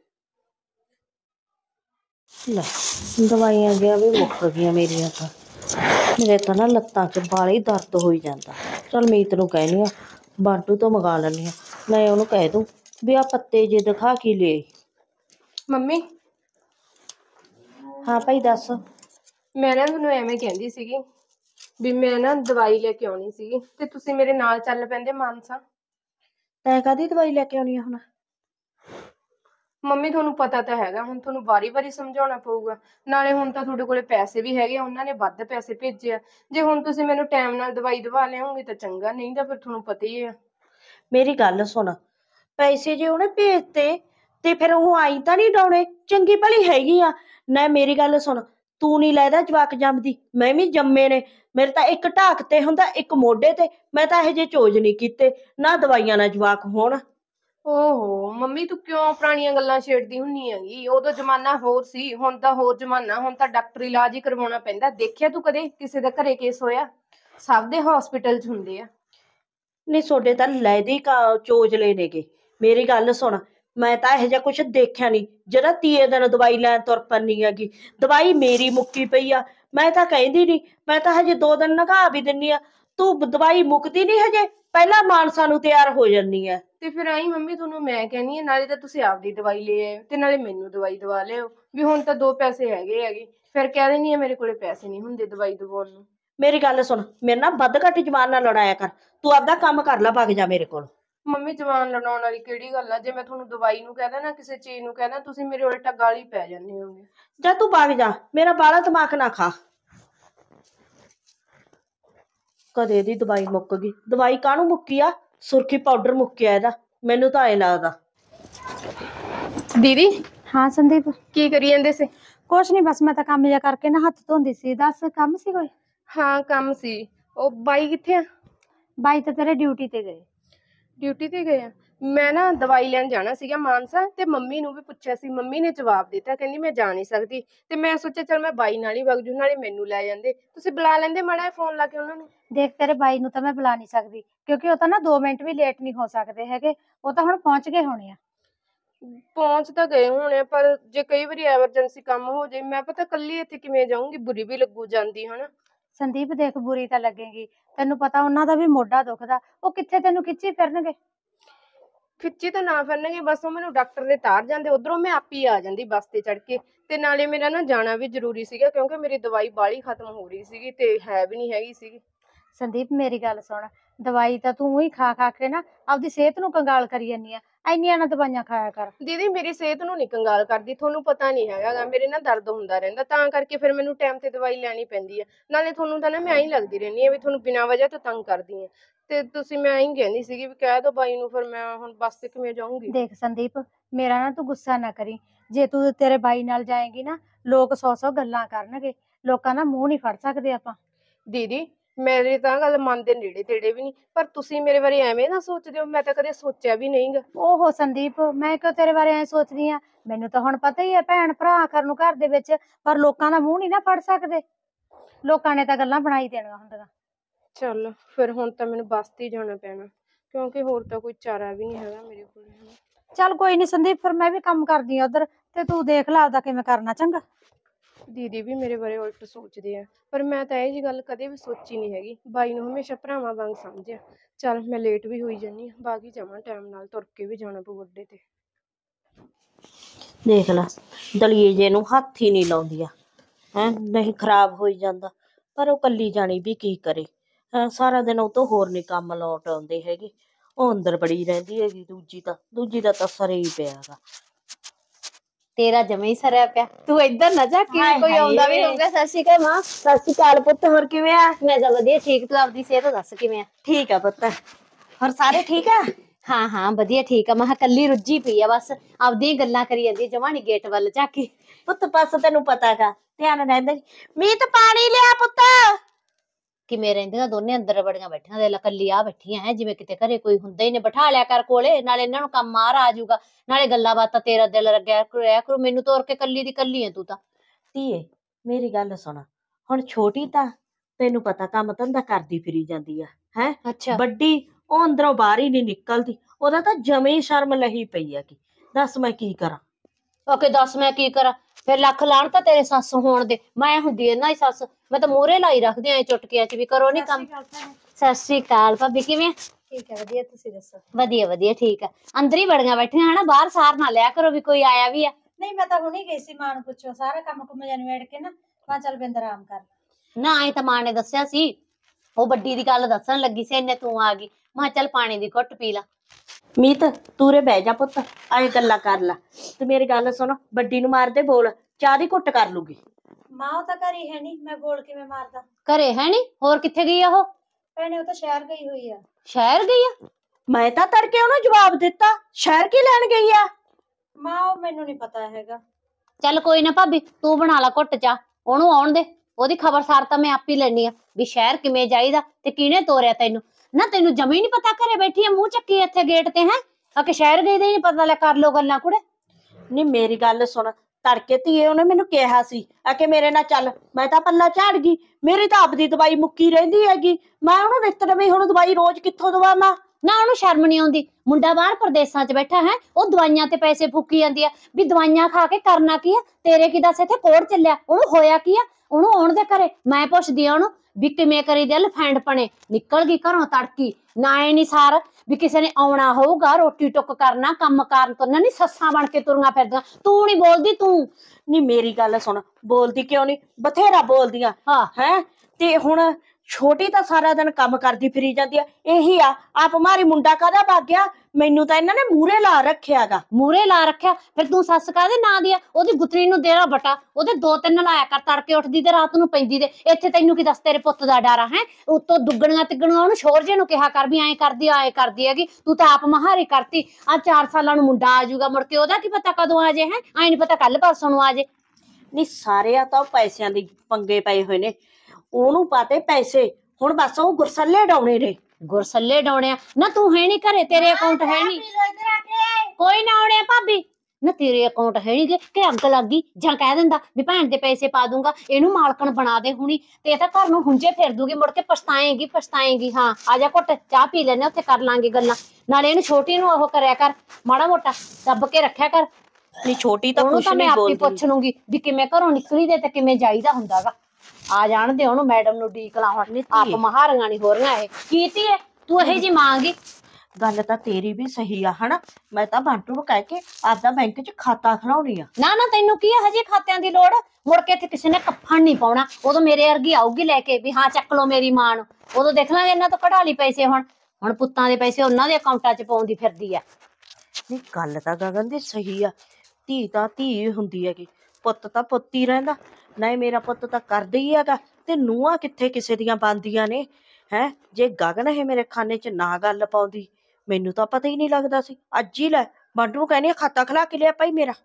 ਲੈ ਦਵਾਈਆਂ ਜਿਹੀਆਂ ਵੀ ਮੁੱਕ ਗਈਆਂ ਮੇਰੀਆਂ ਤਾਂ। ਮੇਰੇ ਤਾਂ ਨਾ ਲੱਤਾਂ 'ਚ ਬਾਹਲਾ ਹੀ ਦਰਦ ਹੋਈ ਜਾਂਦਾ। ਚੱਲ ਮੀਤ ਨੂੰ ਕਹਿਨੀ ਆ ਬਾਂਟੂ ਤੋਂ ਮੰਗਾ ਲੈਂਦੀ ਹਾਂ, ਮੈਂ ਉਹਨੂੰ ਕਹਿ ਦੂੰ ਵੀ ਆਹ ਪੱਤੇ ਜੇ ਦਿਖਾ ਕੇ ਲਿਆਈ। ਮੰਮੀ ਹਾਂ ਭਾਈ ਦੱਸ। ਮੈਂ ਨਾ ਤੁਹਾਨੂੰ ਐਵੇਂ ਕਹਿੰਦੀ ਸੀਗੀ ਵੀ ਮੈਂ ਨਾ ਦਵਾਈ ਲੈ ਕੇ ਆਉਣੀ ਸੀਗੀ ਤੇ ਤੁਸੀਂ ਮੇਰੇ ਨਾਲ ਚੱਲ ਪੈਂਦੇ ਮਾਨਸਾ। ਤੈਂ ਕਾਹਦੀ ਦਵਾਈ ਲੈ ਕੇ ਆਉਣੀ ਆ ਹੁਣ? ਮੰਮੀ ਤੁਹਾਨੂੰ ਪਤਾ ਤਾਂ ਹੈਗਾ, ਹੁਣ ਤੁਹਾਨੂੰ ਵਾਰੀ ਵਾਰੀ ਸਮਝਾਉਣਾ ਪਊਗਾ। ਨਾਲੇ ਹੁਣ ਤਾਂ ਤੁਹਾਡੇ ਕੋਲੇ ਪੈਸੇ ਵੀ ਹੈਗੇ, ਉਹਨਾਂ ਨੇ ਵੱਧ ਪੈਸੇ ਭੇਜੇ ਆ। ਜੇ ਹੁਣ ਤੁਸੀਂ ਮੈਨੂੰ ਟਾਈਮ ਨਾਲ ਦਵਾਈ ਦਵਾ ਲਿਆਓਗੇ ਤਾਂ ਚੰਗਾ, ਨਹੀਂ ਤਾਂ ਫਿਰ ਤੁਹਾਨੂੰ ਪਤਾ ਹੀ ਆ। ਮੇਰੀ ਗੱਲ ਸੁਣ, ਪੈਸੇ ਜੇ ਉਹਨੇ ਭੇਜਤੇ ਤੇ ਫਿਰ ਉਹ ਆਈ ਤਾਂ ਨਹੀਂ ਡਾਉਣੇ, ਚੰਗੀ ਭਲੀ ਹੈਗੀ ਆ ਨਾ। ਮੇਰੀ ਗੱਲ ਸੁਣ, ਤੂੰ ਨਹੀਂ ਲੈਦਾ ਜਵਾਕ ਜੰਮਦੀ, ਮੈਂ ਵੀ ਜੰਮੇ ਨੇ। ਮੇਰੇ ਤਾਂ ਇੱਕ ਢਾਕ ਤੇ ਹੁੰਦਾ, ਇੱਕ ਮੋਢੇ ਤੇ। ਮੈਂ ਤਾਂ ਇਹੋ ਜਿਹੇ ਚੋਜ ਨਹੀਂ ਕੀਤੇ, ਨਾ ਦਵਾਈਆਂ ਨਾਲ ਜਵਾਕ ਹੋਣ। ਓਹੋ ਮੰਮੀ, ਤੂੰ ਕਿਉਂ ਪੁਰਾਣੀਆਂ ਗੱਲਾਂ ਛੇੜਦੀ ਹੁੰਨੀ ਹੈਗੀ? ਉਦੋਂ ਜ਼ਮਾਨਾ ਹੋਰ ਸੀ, ਹੁਣ ਤਾਂ ਹੋਰ ਜ਼ਮਾਨਾ। ਹੁਣ ਤਾਂ ਡਾਕਟਰੀ ਇਲਾਜ ਹੀ ਕਰਵਾਉਣਾ ਪੈਂਦਾ। ਦੇਖਿਆ ਤੂੰ ਕਦੇ ਕਿਸੇ ਦੇ ਘਰੇ ਕੇਸ ਹੋਇਆ? ਸਭ ਦੇ ਹਸਪੀਟਲ 'ਚ ਹੁੰਦੇ ਆ। ਨਹੀਂ ਤੁਹਾਡੇ ਤਾਂ ਲੈਦੇ ਚੋਜਲੇ ਨੇਗੇ। ਮੇਰੀ ਗੱਲ ਸੁਣ, ਮੈਂ ਤਾਂ ਇਹੋ ਜਿਹਾ ਕੁਛ ਦੇਖਿਆ ਨਹੀਂ ਜਿਹੜਾ ਤੀਏ ਦਿਨ ਦਵਾਈ ਲੈਣ ਤੁਰ ਪੈਂਦੀ ਹੈਗੀ। ਦਵਾਈ ਮੇਰੀ ਮੁੱਕੀ ਪਈ ਆ, ਮੈਂ ਤਾਂ ਕਹਿੰਦੀ ਨਹੀਂ। ਮੈਂ ਤਾਂ ਹਜੇ ਦੋ ਦਿਨ ਲੰਘਾ ਵੀ ਦਿੰਦੀ ਆ, ਤੂੰ ਦਵਾਈ ਮੁੱਕਦੀ ਨਹੀਂ ਹਜੇ, ਪਹਿਲਾਂ ਮਾਨਸਾ ਨੂੰ ਤਿਆਰ ਹੋ ਜਾਂਦੀ ਆ। ਤੇ ਫਿਰ ਆਈ ਮੰਮੀ, ਤੁਹਾਨੂੰ ਮੈਂ ਕਹਿੰਦੀ ਆ, ਨਾਲੇ ਤਾਂ ਤੁਸੀਂ ਆਪਦੀ ਦਵਾਈ ਲੈ ਆਇਓ ਤੇ ਨਾਲੇ ਮੈਨੂੰ ਦਵਾਈ ਦਵਾ ਲਿਓ। ਵੀ ਹੁਣ ਤਾਂ ਦੋ ਪੈਸੇ ਹੈਗੇ ਹੈਗੇ, ਫਿਰ ਕਹਿ ਦਿੰਦੀ ਆ ਮੇਰੇ ਕੋਲੇ ਪੈਸੇ ਨਹੀਂ ਹੁੰਦੇ ਦਵਾਈ ਦਵਾਉਣ ਨੂੰ। ਮੇਰੀ ਗੱਲ ਸੁਣ, ਮੇਰੇ ਨਾਲ ਵੱਧ ਘੱਟ ਜ਼ਬਾਨ ਨਾਲ ਲੜਾਇਆ ਕਰ। ਤੂੰ ਆਪਦਾ ਕੰਮ ਕਰ ਲੈ, ਭੱਗ ਜਾ ਮੇਰੇ ਕੋਲ। ਮੰਮੀ ਜਵਾਨ ਲੜਾਉਣ ਵਾਲੀ ਕਿਹੜੀ ਗੱਲ ਆ? ਜੇ ਮੈਂ ਤੁਹਾਨੂੰ ਦਵਾਈ ਨੂੰ ਕਹਿਦਾ ਨਾ, ਕਿਸੇ ਚੀਜ਼ ਨੂੰ ਕਹਿਦਾ, ਤੁਸੀਂ ਮੇਰੇ ਉਲਟਾ ਗਾਲੀ ਪੈ ਜਾਂਦੇ ਹੋਗੇ। ਜਾ ਤੂੰ ਭੱਗ ਜਾ, ਮੇਰਾ ਬਾਲਾ ਦਿਮਾਗ ਨਾ ਖਾ। ਕਦੇ ਦੀ ਦਵਾਈ ਮੁੱਕ ਗਈ। ਦਵਾਈ ਕਾਹਨੂੰ ਮੁੱਕੀ ਆ? ਸੁਰਖੀ ਪਾਊਡਰ ਮੁੱਕਿਆ ਇਹਦਾ, ਮੈਨੂੰ ਤਾਂ ਐ ਲੱਗਦਾ। ਦੀਦੀ ਹਾਂ ਸੰਦੀਪ, ਕੀ ਕਰੀ ਜਾਂਦੇ ਸੀ? ਕੁਛ ਨਹੀਂ, ਬਸ ਮੈਂ ਤਾਂ ਕੰਮ ਜਿਹਾ ਕਰਕੇ ਨਾ ਹੱਥ ਧੋਂਦੀ ਸੀ। ਦੱਸ ਕੰਮ ਸੀ ਕੋਈ? ਹਾਂ ਕੰਮ ਸੀ। ਉਹ ਬਾਈ ਕਿੱਥੇ ਆ? ਬਾਈ ਤਾਂ ਤੇਰੇ ਡਿਊਟੀ ਤੇ ਗਏ। ਡਿਊਟੀ ਤੇ ਗਏ ਆ? ਮੈਂ ਨਾ ਦਵਾਈ ਲੈਣ ਜਾਣਾ ਸੀਗਾ ਮਾਨਸਾ, ਤੇ ਮੰਮੀ ਨੂੰ ਵੀ ਪੁੱਛਿਆ ਸੀ, ਮੰਮੀ ਨੇ ਜਵਾਬ ਦਿੱਤਾ, ਕਹਿੰਦੀ ਮੈਂ ਜਾ ਨਹੀਂ ਸਕਦੀ। ਤੇ ਮੈਂ ਸੋਚਿਆ ਚਲ ਮੈਂ ਬਾਈ ਨਾਲ ਹੀ ਵਗ ਜੂ, ਨਾਲੇ ਮੈਨੂੰ ਲੈ ਜਾਂਦੇ। ਤੁਸੀਂ ਬੁਲਾ ਲੈਂਦੇ ਮਾੜਾ ਫੋਨ ਲਾ ਕੇ ਉਹਨਾਂ ਨੂੰ। ਦੇਖ ਤੇਰੇ ਬਾਈ ਨੂੰ ਤਾਂ ਮੈਂ ਬੁਲਾ ਨਹੀਂ ਸਕਦੀ, ਕਿਉਂਕਿ ਉਹ ਤਾਂ ਨਾ ਦੋ ਮਿੰਟ ਵੀ ਲੇਟ ਨਹੀਂ ਹੋ ਸਕਦੇ ਹੈਗੇ। ਉਹ ਤਾਂ ਹੁਣ ਪਹੁੰਚ ਗਏ ਹੋਣੇ ਆ। ਪਹੁੰਚ ਤਾਂ ਗਏ ਹੋਣੇ, ਪਰ ਜੇ ਕਈ ਵਾਰੀ ਐਮਰਜੈਂਸੀ ਕੰਮ ਹੋ ਜਾਏ, ਮੈਂ ਪਤਾ ਕੱਲੀ ਇੱਥੇ ਕਿਵੇਂ ਜਾਊਂਗੀ? ਬੁਰੀ ਵੀ ਲੱਗੂ ਜਾਂਦੀ ਹਨਾ। ਸੰਦੀਪ ਦੇਖ, ਬੁਰੀ ਤਾਂ ਲੱਗੇਗੀ, ਤੈਨੂੰ ਪਤਾ ਉਹਨਾਂ ਦਾ ਵੀ ਮੋਢਾ ਦੁਖਦਾ। ਉਹ ਕਿੱਥੇ ਤੈਨੂੰ ਖਿੱਚੀ ਫਿਰਨਗੇ? ਖਿੱਚੀ ਤਾਂ ਨਾ ਫਿਰਨਗੇ, ਬਸ ਉਹ ਮੈਨੂੰ ਡਾਕਟਰ ਦੇ ਤਾਰ ਜਾਂਦੇ, ਉਧਰੋਂ ਮੈਂ ਆਪ ਹੀ ਆ ਜਾਂਦੀ ਬੱਸ ਤੇ ਚੜ ਕੇ। ਤੇ ਨਾਲੇ ਮੇਰਾ ਨਾ ਜਾਣਾ ਵੀ ਜ਼ਰੂਰੀ ਸੀਗਾ, ਕਿਉਂਕਿ ਮੇਰੀ ਦਵਾਈ ਬਾਹਲੀ ਖਤਮ ਹੋ ਰਹੀ ਸੀਗੀ ਤੇ ਹੈ ਵੀ ਨਹੀਂ ਹੈਗੀ ਸੀਗੀ। ਸੰਦੀਪ ਮੇਰੀ ਗੱਲ ਸੁਣ, ਦਵਾਈ ਤਾਂ ਤੂੰ ਹੀ ਖਾ ਖਾ ਕੇ ਨਾ ਆਪਦੀ ਸਿਹਤ ਨੂੰ ਕੰਗਾਲ ਕਰੀ ਜਾਂਦੀ ਆ। ਇੰਨੀਆਂ ਨਾ ਦਵਾਈਆਂ ਖਾਇਆ ਕਰ। ਦੀਦੀ ਮੇਰੀ ਸਿਹਤ ਨੂੰ ਨਹੀਂ ਕੰਗਾਲ ਕਰਦੀ, ਤੁਹਾਨੂੰ ਪਤਾ ਨਹੀਂ ਹੈਗਾ, ਮੇਰੇ ਨਾ ਦਰਦ ਹੁੰਦਾ ਰਹਿੰਦਾ, ਤਾਂ ਕਰਕੇ ਫਿਰ ਮੈਨੂੰ ਟਾਈਮ ਤੇ ਦਵਾਈ ਲੈਣੀ ਪੈਂਦੀ ਆ। ਨਾਲੇ ਤੁਹਾਨੂੰ ਤਾਂ ਨਾ ਮੈਂ ਐਂ ਲੱਗਦੀ ਰਹਿੰਦੀ ਆ ਵੀ ਤੁਹਾਨੂੰ ਬਿਨਾਂ ਵਜ੍ਹਾ ਤੋਂ ਤੰਗ ਕਰਦੀ ਆ। ਤੇ ਤੁਸੀਂ, ਮੈਂ ਐਂ ਕਹਿੰਦੀ ਸੀਗੀ ਵੀ ਕਹਿ ਦੋ ਬਾਈ ਨੂੰ, ਫਿਰ ਮੈਂ ਹੁਣ ਬੱਸ ਤੇ ਕਿਵੇਂ ਜਾਊਂਗੀ? ਦੇਖ ਸੰਦੀਪ, ਮੇਰਾ ਨਾ ਤੂੰ ਗੁੱਸਾ ਨਾ ਕਰੀ। ਜੇ ਤੂੰ ਤੇਰੇ ਬਾਈ ਨਾਲ ਜਾਏਂਗੀ ਨਾ, ਲੋਕ ਸੌ ਸੌ ਗੱਲਾਂ ਕਰਨਗੇ। ਲੋਕਾਂ ਦਾ ਮੂੰਹ ਨਹੀਂ ਫੜ ਸਕਦੇ ਆਪਾਂ। ਦੀਦੀ ਮੇਰੀ ਤਾਂ ਗੱਲ ਮਨ ਦੇ ਨੇੜੇ ਤੇੜੇ ਵੀ ਨਹੀਂ, ਪਰ ਤੁਸੀਂ ਮੇਰੇ ਬਾਰੇ ਐਵੇਂ ਨਾ ਸੋਚਦੇ ਹੋ, ਮੈਂ ਤਾਂ ਕਦੇ ਸੋਚਿਆ ਵੀ ਨਹੀਂਗਾ। ਓਹੋ ਸੰਦੀਪ, ਮੈਂ ਕਿਉਂ ਤੇਰੇ ਬਾਰੇ ਐ ਸੋਚਦੀ ਆ? ਮੈਨੂੰ ਤਾਂ ਹੁਣ ਪਤਾ ਹੀ ਹੈ, ਭੈਣ ਭਰਾ ਆਖਰ ਨੂੰ ਘਰ ਦੇ ਵਿੱਚ, ਪਰ ਲੋਕਾਂ ਦਾ ਮੂੰਹ ਨਹੀਂ ਨਾ ਫੜ ਸਕਦੇ। ਲੋਕਾਂ ਨੇ ਤਾਂ ਗੱਲਾਂ ਬਣਾਈ ਦੇਣੀਆਂ ਹੁੰਦੀਆਂ। ਚੱਲ ਫਿਰ ਹੁਣ ਤਾਂ ਮੈਨੂੰ ਬੱਸ ਤੇ ਹੀ ਜਾਣਾ ਪੈਣਾ, ਕਿਉਂਕਿ ਹੋਰ ਤਾਂ ਕੋਈ ਚਾਰਾ ਵੀ ਨਹੀਂ ਹੈਗਾ ਮੇਰੇ ਕੋਲ। ਚੱਲ ਕੋਈ ਨਹੀਂ ਸੰਦੀਪ, ਫਿਰ ਮੈਂ ਵੀ ਕੰਮ ਕਰਦੀ ਆ ਉਧਰ, ਤੇ ਤੂੰ ਦੇਖ ਲਾ ਆਪਦਾ ਕਿਵੇਂ ਕਰਨਾ। ਚੰਗਾ। ਦੀਦੀ ਵੀ ਮੇਰੇ ਬਾਰੇ ਉਲਟ ਸੋਚਦੇ ਆ, ਪਰ ਮੈਂ ਤਾਂ ਇਹ ਜੀ ਗੱਲ ਕਦੇ ਵੀ ਸੋਚੀ ਨਹੀਂ ਹੈਗੀ। ਬਾਈ ਨੂੰ ਹਮੇਸ਼ਾ ਭਰਾਵਾਂ ਵਾਂਗ ਸਮਝਿਆ। ਚੱਲ ਮੈਂ ਲੇਟ ਵੀ ਹੋਈ ਜਾਨੀ ਆ, ਬਾਗ ਹੀ ਜਾਵਾਂ ਟਾਈਮ ਨਾਲ, ਤੁਰ ਕੇ ਵੀ ਜਾਣਾ ਪਊ ਅੱਡੇ ਤੇ। ਦੇਖ ਲੈ, ਦਲੀਏ ਜੇ ਨੂੰ ਹੱਥ ਹੀ ਨਹੀਂ ਲਾਉਂਦੀਆਂ ਹੈ, ਨਹੀਂ ਖਰਾਬ ਹੋਈ ਜਾਂਦਾ। ਪਰ ਉਹ ਕੱਲੀ ਜਾਣੀ ਵੀ ਕੀ ਕਰੇ ਹੈ, ਸਾਰਾ ਦਿਨ ਉਹ ਤੋਂ ਹੋਰ ਨਹੀਂ ਕੰਮ ਲੋਟ ਆਉਂਦੇ ਹੈਗੇ। ਉਹ ਅੰਦਰ ਬੜੀ ਰਹਿੰਦੀ ਹੈਗੀ, ਦੂਜੀ ਤਾਂ ਦੂਜੀ ਦਾ ਤਾਂ ਸਰੇ ਹੀ ਪਿਆ ਗਾ। ਤੇਰਾ ਜਮੇ ਹੀ ਸਰਿਆ ਪਿਆ। ਤੂੰ ਇੱਧਰ ਨਾ ਜਾ ਕਿ ਹਾਏ ਕੋਈ ਆਉਂਦਾ ਵੀ ਹਾਏ। ਹੋਊਗਾ। ਸਤਿ ਸ਼੍ਰੀ ਅਕਾਲ ਮਾਂ। ਸਤਿ ਸ਼੍ਰੀ ਅਕਾਲ ਪੁੱਤ, ਹੋਰ ਕਿਵੇਂ ਆ? ਮੈਂ ਤਾਂ ਵਧੀਆ ਠੀਕ। ਤੂੰ ਆਪਦੀ ਸਿਹਤ ਦੱਸ ਕਿਵੇਂ ਆ? ਠੀਕ ਆ ਪੁੱਤ, ਹੋਰ ਸਾਰੇ ਠੀਕ ਆ? ਹਾਂ ਹਾਂ ਵਧੀਆ ਠੀਕ ਆ। ਮੈਂ ਕਿਹਾ ਕੱਲੀ ਰੁੱਝੀ ਪਈ ਆ ਬਸ, ਆਪਦੀਆਂ ਹੀ ਗੱਲਾਂ ਕਰੀ ਜਾਂਦੀ, ਜਮਾ ਨੀ ਗੇਟ ਵੱਲ ਝਾਕੀ। ਪੁੱਤ ਬਸ ਤੈਨੂੰ ਪਤਾਗਾ ਧਿਆਨ ਰਹਿੰਦਾ ਨੀ। ਮੀਤ ਪਾਣੀ ਲਿਆ ਪੁੱਤ। ਕਿਵੇਂ ਰਹਿੰਦੀਆਂ ਦੋਨੇ ਅੰਦਰ ਬੜੀਆਂ ਬੈਠੀਆਂ, ਦੇ ਲਾ ਕੱਲੀ ਆ ਬੈਠੀਆਂ ਹੈ ਜਿਵੇਂ ਕਿਤੇ ਘਰੇ ਕੋਈ ਹੁੰਦਾ ਹੀ ਨੇ। ਬਿਠਾ ਲਿਆ ਕਰ ਕੋਲੇ, ਨਾਲੇ ਇਹਨਾਂ ਨੂੰ ਕੰਮ ਮਾਰ ਆ ਜਾਊਗਾ, ਨਾਲੇ ਗੱਲਾਂ ਬਾਤਾਂ ਤੇਰਾ ਦਿਲ ਲੱਗਿਆ ਕਰਿਆ ਕਰੂ। ਮੈਨੂੰ ਤੋਰ ਕੇ ਕੱਲੀ ਦੀ ਕੱਲੀ ਹੈ ਤੂੰ ਤਾਂ। ਧੀਏ ਮੇਰੀ ਗੱਲ ਸੁਣ, ਹੁਣ ਛੋਟੀ ਤਾਂ ਤੈਨੂੰ ਪਤਾ ਕੰਮ ਧੰਦਾ ਕਰਦੀ ਫਿਰੀ ਜਾਂਦੀ ਆ ਹੈ। ਅੱਛਾ ਵੱਡੀ ਉਹ ਅੰਦਰੋਂ ਬਾਹਰ ਹੀ ਨਹੀਂ ਨਿਕਲਦੀ, ਉਹਦਾ ਤਾਂ ਜਮੇ ਹੀ ਸ਼ਰਮ ਲਹੀ ਪਈ ਆ। ਕੀ ਦੱਸ ਮੈਂ ਕੀ ਕਰਾਂ? ਓਕੇ ਦੱਸ ਮੈਂ ਕੀ ਕਰਾਂ ਫਿਰ? ਲੱਖ ਲਾਣ ਤਾਂ ਤੇਰੇ ਸੱਸ ਹੋਣ ਦੇ, ਮੈਂ ਹੁੰਦੀ ਇਹਨਾਂ ਦੀ ਸੱਸ। ਮੈਂ ਤਾਂ ਮੂਹਰੇ ਲਾਈ ਰੱਖਦੀ ਐ ਚੁਟਕੀਆਂ ਚ ਵੀ ਕਰੋ ਨੀ ਕੰਮ। ਸਤਿ ਸ਼੍ਰੀ ਅਕਾਲ ਭਾਬੀ, ਕਿਵੇਂ? ਠੀਕ ਹੈ ਵਧੀਆ, ਤੁਸੀਂ ਦੱਸੋ? ਵਧੀਆ ਵਧੀਆ ਠੀਕ ਆ। ਅੰਦਰ ਹੀ ਬੜੀਆਂ ਬੈਠੀਆਂ ਹਨਾ, ਬਾਹਰ ਸਾਰ ਨਾ ਲਿਆ ਕਰੋ ਵੀ ਕੋਈ ਆਇਆ ਵੀ ਆ। ਨਹੀਂ ਮੈਂ ਤਾਂ ਹੁਣੀ ਗਈ ਸੀ, ਮਾਂ ਨੂੰ ਪੁੱਛੋ ਸਾਰਾ ਕੰਮ ਕੁਮ ਨਿਬੇੜ ਕੇ ਨਾ, ਮੈਂ ਚੱਲ ਬਿੰਦ ਆਰਾਮ ਕਰ। ਨਾ ਐ ਤਾਂ ਮਾਂ ਨੇ ਦੱਸਿਆ ਸੀ, ਉਹ ਵੱਡੀ ਦੀ ਗੱਲ ਦੱਸਣ ਲੱਗੀ ਸੀ, ਇੰਨੇ ਤੂੰ ਆ ਗਈ। ਮੈਂ ਚੱਲ ਪਾਣੀ ਦੀ ਘੁੱਟ ਪੀ ਲਾ। ਮੀਤ ਤੂਰੇ ਬਹਿ ਜਾ ਪੁੱਤ, ਆਏ ਗੱਲਾਂ ਕਰ ਲਾ। ਤੇ ਮੇਰੀ ਗੱਲ ਸੁਣ, ਵੱਡੀ ਨੂੰ ਮਾਰਦੇ ਬੋਲ, ਚਾਹ ਦੀ ਘੁੱਟ ਕਰ ਲੂਗੀ। ਮਾਂ ਉਹ ਤਾਂ ਘਰ ਹੀ ਹੈ ਨਹੀਂ, ਮੈਂ ਬੋਲ ਕਿਵੇਂ ਮਾਰਦਾ? ਘਰੇ ਹੈ ਨੀ, ਹੋਰ ਕਿੱਥੇ ਗਈ ਆ ਉਹ? ਭੈਣੇ ਉਹ ਤਾਂ ਸ਼ਹਿਰ ਗਈ ਹੋਈ ਆ। ਸ਼ਹਿਰ ਗਈ ਆ? ਮੈਂ ਤਾਂ ਤੜਕੇ ਉਹਨੂੰ ਜਵਾਬ ਦਿੱਤਾ, ਸ਼ਹਿਰ ਕੀ ਲੈਣ ਗਈ ਆ? ਮਾਂ ਉਹ ਮੈਨੂੰ ਨਹੀਂ ਪਤਾ ਹੈਗਾ। ਚੱਲ ਕੋਈ ਨਾ ਭਾਬੀ, ਤੂੰ ਬਣਾ ਲਾ ਘੁੱਟ ਚਾਹ, ਉਹਨੂੰ ਆਉਣ ਦੇ। ਉਹਦੀ ਖਬਰਸਾਰ ਤਾਂ ਮੈਂ ਆਪ ਹੀ ਲੈਣੀ ਆ ਵੀ ਸ਼ਹਿਰ ਕਿਵੇਂ ਜਾਈਦਾ ਤੇ ਕਿਹਨੇ ਤੋਰਿਆ ਤੈਨੂੰ। ਨਾ ਤੈਨੂੰ ਜਮੀ ਨੀ ਪਤਾ, ਘਰੇ ਬੈਠੀ ਆ ਮੂੰਹ ਚੱਕੀ ਇੱਥੇ ਗੇਟ ਤੇ ਹੈ ਆ ਕਿ ਸ਼ਹਿਰ ਗਈ ਦਾ ਹੀ ਨੀ ਪਤਾ। ਲੈ ਕਰ ਲੋ ਗੱਲਾਂ ਕੁੜੇ। ਨੀ ਮੇਰੀ ਗੱਲ ਸੁਣ, ਤੜਕੇ ਧੀਏ ਉਹਨੇ ਮੈਨੂੰ ਕਿਹਾ ਸੀ ਆ ਕਿ ਮੇਰੇ ਨਾਲ ਚੱਲ, ਮੈਂ ਤਾਂ ਪੱਲਾ ਝਾੜ ਗਈ। ਮੇਰੀ ਤਾਂ ਆਪਦੀ ਦਵਾਈ ਮੁੱਕੀ ਰਹਿੰਦੀ ਹੈਗੀ, ਮੈਂ ਉਹਨੂੰ ਨਿੱਤ ਨਵੀਂ ਹੁਣ ਦਵਾਈ ਰੋਜ਼ ਕਿੱਥੋਂ ਦਵਾਵਾਂ? ਨਾ ਉਹਨੂੰ ਸ਼ਰਮ ਨੀ ਆਉਂਦੀ? ਮੁੰਡਾ ਬਾਹਰ ਪ੍ਰਦੇਸਾਂ 'ਚ ਬੈਠਾ ਹੈ, ਉਹ ਦਵਾਈਆਂ ਤੇ ਪੈਸੇ ਫੂਕੀ ਜਾਂਦੀ ਆ ਵੀ ਦਵਾਈਆਂ ਖਾ ਕੇ ਕਰਨਾ ਕੀ ਆ। ਤੇਰੇ ਕੀ ਦੱਸ ਇੱਥੇ ਕੋੜ ਚੱਲਿਆ, ਉਹਨੂੰ ਹੋਇਆ ਕੀ ਆ? ਉਹਨੂੰ ਆਉਣ ਦੇ ਘਰੇ। ਮੈਂ ਪੁੱਛਦੀ ਆ ਉਹਨੂੰ ਵੀ ਕਿਵੇਂ ਕਰੀ ਦੇ ਲਫੈਂਡ ਪਣੇ। ਨਿਕਲ ਗਈ ਘਰੋਂ ਤੜਕੀ, ਨਾ ਇਹ ਨੀ ਸਾਰ ਵੀ ਕਿਸੇ ਨੇ ਆਉਣਾ ਹੋਊਗਾ, ਰੋਟੀ ਟੁੱਕ ਕਰਨਾ, ਕੰਮ ਕਾਰਨ ਕਰਨਾ। ਨੀ ਸੱਸਾਂ ਬਣ ਕੇ ਤੁਰੀਆਂ ਫਿਰਦੀਆਂ। ਤੂੰ ਨੀ ਬੋਲਦੀ ਤੂੰ? ਨੀ ਮੇਰੀ ਗੱਲ ਸੁਣ, ਬੋਲਦੀ ਕਿਉਂ ਨੀ? ਬਥੇਰਾ ਬੋਲਦੀਆਂ ਹਾਂ ਹੈ। ਤੇ ਹੁਣ ਛੋਟੀ ਤਾਂ ਸਾਰਾ ਦਿਨ ਕੰਮ ਕਰਦੀ ਫਿਰੀ ਜਾਂਦੀ ਆ। ਇਹੀ ਆ ਆਪ ਮਾਰੀ ਮੁੰਡਾ ਕਾਹਦਾ ਭੱਗ ਗਿਆ? ਮੈਨੂੰ ਤਾਂ ਇਹਨਾਂ ਨੇ ਮੂਹਰੇ ਲਾ ਰੱਖਿਆਗਾ। ਮੂਹਰੇ ਲਾ ਰੱਖਿਆ? ਫਿਰ ਤੂੰ ਸੱਸ ਕਾਹਦੇ ਨਾਂ ਦੀ ਆ? ਉਹਦੀ ਗੁੱਤਰੀ ਨੂੰ ਦੇਰਾ ਬਟਾ, ਉਹਦੇ ਦੋ ਤਿੰਨ ਲਾਇਆ ਕਰ, ਤੜਕੇ ਉੱਠਦੀ ਤੇ ਰਾਤ ਨੂੰ ਪੈਂਦੀ ਦੇ। ਇੱਥੇ ਤੈਨੂੰ ਕੀ ਦੱਸ ਤੇਰੇ ਪੁੱਤ ਦਾ ਡਰ ਆ ਹੈ? ਉੱਤੋਂ ਦੁੱਗਣੀਆਂ ਤਿੱਗਣੀਆਂ ਉਹਨੂੰ ਸ਼ੋਰ ਜੇ ਨੂੰ ਕਿਹਾ ਕਰ ਵੀ ਐਂ ਕਰਦੀ ਐਂ ਕਰਦੀ ਹੈਗੀ। ਤੂੰ ਤਾਂ ਆਪ ਮਹਾਰੀ ਕਰਤੀ। ਆ ਚਾਰ ਸਾਲਾਂ ਨੂੰ ਮੁੰਡਾ ਆ ਜਾਊਗਾ, ਮੁੜ ਕੇ ਉਹਦਾ ਕੀ ਪਤਾ ਕਦੋਂ ਆ ਜੇ ਹੈ? ਐਂ ਨੀ ਪਤਾ ਕੱਲ ਪਰਸੋਂ ਨੂੰ ਆ ਜੇ। ਨੀ ਸਾਰਿਆਂ ਤਾਂ ਪੈਸਿਆਂ ਦੀ ਪੰਗੇ ਪਏ ਹੋਏ ਨੇ, ਉਹਨੂੰ ਪਾਤੇ ਪੈਸੇ, ਹੁਣ ਬਸ ਉਹ ਗੁਰਸੱਲੇ ਡਾਉਣੇ ਨੇ। ਗੁਰਸੱਲੇ ਡਾਉਣੇ ਆ? ਨਾ ਤੂੰ ਹੈ ਨੀ ਘਰੇ, ਤੇਰੇ ਅਕਾਊਂਟ ਹੈ ਨੀ। ਕੋਈ ਨਾ ਆਉਣੇ ਭਾਬੀ, ਨਾ ਤੇਰੇ ਅਕਾਊਂਟ ਹੈ ਨੀ ਕਿ ਅੱਗ ਲੱਗ ਗਈ ਜਾਂ ਕਹਿ ਦਿੰਦਾ ਵੀ ਭੈਣ ਦੇ ਪੈਸੇ ਪਾ ਦੂੰਗਾ, ਇਹਨੂੰ ਮਾਲਕਣ ਬਣਾ ਦੇ ਹੁਣੀ, ਤੇ ਇਹ ਤਾਂ ਘਰ ਨੂੰ ਹੁੰਜੇ ਫਿਰ ਦੂਗੀ, ਮੁੜ ਕੇ ਪਛਤਾਏਗੀ ਪਛਤਾਏਗੀ। ਹਾਂ ਆ ਜਾ ਘੁੱਟ ਚਾਹ ਪੀ ਲੈਨੇ, ਉੱਥੇ ਕਰ ਲਾਂਗੇ ਗੱਲਾਂ। ਨਾਲੇ ਇਹਨੂੰ ਛੋਟੀ ਨੂੰ ਉਹ ਕਰਿਆ ਕਰ, ਮਾੜਾ ਮੋਟਾ ਦੱਬ ਕੇ ਰੱਖਿਆ ਕਰ। ਨੀ ਛੋਟੀ ਤਾਂ ਉਹਨੂੰ ਕੁਛ ਤਾਂ ਮੈਂ ਨਹੀਂ ਆਪੇ ਬੋਲਦੀ। ਪੁੱਛ ਲੂੰਗੀ ਵੀ ਕਿਵੇਂ ਘਰੋਂ ਨਿਕਲੀ ਦੇ ਤੇ ਕਿਵੇਂ ਜਾਈਦਾ ਹੁੰਦਾਗਾ। ਆ ਜਾਣ ਦੇ ਉਹਨੂੰ, ਮੈਡਮ ਨੂੰ ਡੀਕ ਲਾ। ਹੁਣ ਆਪ ਮਹਾਰੀਆਂ ਨੀ ਹੋ ਰਹੀਆਂ ਇਹ। ਕੀਤੀ ਹੈ ਤੂੰ ਇਹ ਜੀ ਮੰਗੀ? ਗੱਲ ਤਾਂ ਤੇਰੀ ਵੀ ਸਹੀ ਆ ਹਨਾ। ਮੈਂ ਤਾਂ ਬਾਂਟੂ ਨੂੰ ਕਹਿ ਕੇ ਆਪਦਾ ਬੈਂਕ 'ਚ ਖਾਤਾ ਖਲਾਉਣੀ ਆ। ਨਾ ਨਾ ਤੈਨੂੰ ਕੀ ਹੈ ਹਜੇ ਖਾਤਿਆਂ ਦੀ ਲੋੜ? ਮੁੜ ਕੇ ਇੱਥੇ ਕਿਸੇ ਨੇ ਕੱਫਣ ਨਹੀਂ ਪਾਉਣਾ। ਉਦੋਂ ਮੇਰੇ ਵਰਗੀ ਆਊਗੀ ਲੈ ਕੇ ਵੀ ਹਾਂ ਚੱਕ ਲਓ ਮੇਰੀ ਮਾਂ ਨੂੰ, ਉਦੋਂ ਦੇਖ ਲਾਂਗੇ ਇਹਨਾਂ ਤੋਂ ਕਢਾ ਲਈ ਪੈਸੇ। ਹੁਣ ਹੁਣ ਪੁੱਤਾਂ ਦੇ ਪੈਸੇ ਉਹਨਾਂ ਦੇ ਅਕਾਊਂਟਾਂ 'ਚ ਪਾਉਂਦੀ ਫਿਰਦੀ ਆ। ਨਹੀਂ ਗੱਲ ਤਾਂ ਗਗਨ ਦੀ ਸਹੀ ਆ, ਧੀ ਤਾਂ ਧੀ ਹੁੰਦੀ ਹੈਗੀ, ਪੁੱਤ ਤਾਂ ਪੁੱਤ ਹੀ ਰਹਿੰਦਾ। ਨਹੀਂ ਮੇਰਾ ਪੁੱਤ ਤਾਂ ਕਰਦਾ ਹੀ ਹੈਗਾ, ਤੇ ਨੂੰਹਾਂ ਕਿੱਥੇ ਕਿਸੇ ਦੀਆਂ ਬਣਦੀਆਂ ਨੇ ਹੈ। ਜੇ ਗਗਨ ਇਹ ਮੇਰੇ ਖਾਨੇ 'ਚ ਨਾ ਗੱਲ ਪਾਉਂਦੀ, ਮੈਨੂੰ ਤਾਂ ਪਤਾ ਹੀ ਨਹੀਂ ਲੱਗਦਾ ਸੀ। ਅੱਜ ਹੀ ਲੈ ਬਾਂਟੂ ਨੂੰ ਕਹਿੰਦੀ ਖਾਤਾ ਖਲਾ ਕੇ ਲਿਆ ਭਾਈ ਮੇਰਾ।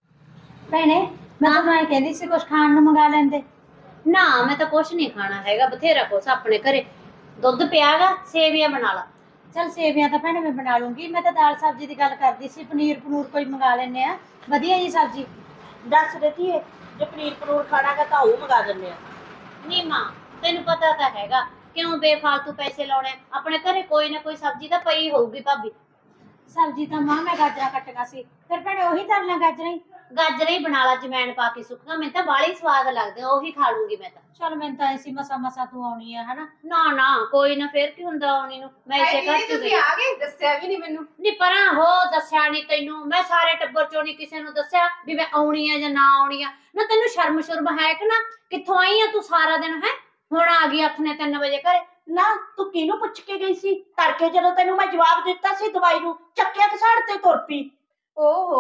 ਭੈਣੇ ਮੈਂ ਤੁਹਾਨੂੰ ਐ ਕਹਿੰਦੀ ਸੀ ਕੁਝ ਖਾਣ ਨੂੰ ਮੰਗਾ ਲੈਂਦੇ। ਨਾ ਮੈਂ ਤਾਂ ਕੁਛ ਨਹੀਂ ਖਾਣਾ ਹੈਗਾ, ਬਥੇਰਾ ਕੁਛ ਆਪਣੇ ਘਰੇ। ਦੁੱਧ ਪਿਆਗਾ, ਸੇਵੀਆਂ ਬਣਾ ਲਾ। ਚਲ ਸੇਵੀਆਂ ਤਾਂ ਭੈਣੇ ਮੈਂ ਬਣਾ ਲੂੰਗੀ। ਮੈਂ ਤਾਂ ਦਾਲ ਸਬਜ਼ੀ ਦੀ ਗੱਲ ਕਰਦੀ ਸੀ, ਪਨੀਰ ਪਨੂਰ ਕੋਈ ਮੰਗਾ ਲੈਨੇ ਆ ਵਧੀਆ ਜੀ ਸਬਜ਼ੀ। ਦੱਸ ਦਿੱਤੀ ਹੈ, ਜੇ ਪਨੀਰ ਪਨੂਰ ਖਾਣਾਗਾ ਤਾਂ ਉਹ ਮੰਗਾ ਦਿੰਦੇ ਆ। ਨੀ ਮਾਂ ਤੈਨੂੰ ਪਤਾ ਤਾਂ ਹੈਗਾ, ਕਿਉਂ ਬੇਫਾਲਤੂ ਪੈਸੇ ਲਾਉਣੇ? ਆਪਣੇ ਘਰੇ ਕੋਈ ਨਾ ਕੋਈ ਸਬਜ਼ੀ ਤਾਂ ਪਈ ਹੋਊਗੀ ਭਾਬੀ। ਸਬਜ਼ੀ ਤਾਂ ਮਾਂ ਮੈਂ ਗਾਜਰਾਂ ਕੱਟੀਆਂ ਸੀ, ਫਿਰ ਭੈਣੇ ਉਹੀ ਤਰ ਲਾਂ ਗਾਜਰਾਂ ਹੀ। ਗਾਜਰਾਂ ਹੀ ਬਣਾ ਲਾ, ਜਮੈਣ ਪਾ ਕੇ ਸੁੱਕੀਆਂ, ਮੈਨੂੰ ਤਾਂ ਬਾਹਲੀ ਸਵਾਦ ਲੱਗਦੀਆਂ, ਉਹੀ ਖਾ ਲੂੰਗੀ ਮੈਂ ਤਾਂ। ਚਲ ਮੈਨੂੰ ਤਾਂ ਐਸੀ ਮਸਾ ਮਸਾ ਤੂੰ ਆਉਣੀ ਆ ਹਨਾ। ਨਾ ਨਾ ਕੋਈ ਨਾ, ਫੇਰ ਕੀ ਹੁੰਦਾ ਆਉਣੀ ਨੂੰ, ਮੈਂ ਇਸੇ ਘਰ ਚ ਗਈ। ਤੁਸੀਂ ਆ ਗਏ, ਦੱਸਿਆ ਵੀ ਨਹੀਂ ਮੈਨੂੰ। ਨੀ ਪਰਾਂ ਹੋ, ਦੱਸਿਆ ਨੀ ਤੈਨੂੰ ਮੈਂ? ਸਾਰੇ ਟੱਬਰ ਚੋਂ ਨੀ ਕਿਸੇ ਨੂੰ ਦੱਸਿਆ ਵੀ ਮੈਂ ਆਉਣੀ ਆ ਜਾਂ ਨਾ ਆਉਣੀ ਆ। ਨਾ ਤੈਨੂੰ ਸ਼ਰਮ ਸ਼ੁਰਮ ਹੈ ਕਿ ਨਾ? ਕਿੱਥੋਂ ਆਈ ਆ ਤੂੰ ਸਾਰਾ ਦਿਨ ਹੈ? ਹੁਣ ਆ ਗਈ ਅੱਠ ਨੇ ਤਿੰਨ ਵਜੇ ਘਰੇ। ਨਾ ਤੂੰ ਕਿਹਨੂੰ ਪੁੱਛ ਕੇ ਗਈ ਸੀ? ਤੜਕੇ ਜਦੋਂ ਤੈਨੂੰ ਮੈਂ ਜਵਾਬ ਦਿੱਤਾ ਸੀ ਦਵਾਈ ਨੂੰ, ਚੱਕਿਆ ਕਿਸਾੜ ਤੇ ਤੁਰ ਪਈ। ਓਹੋ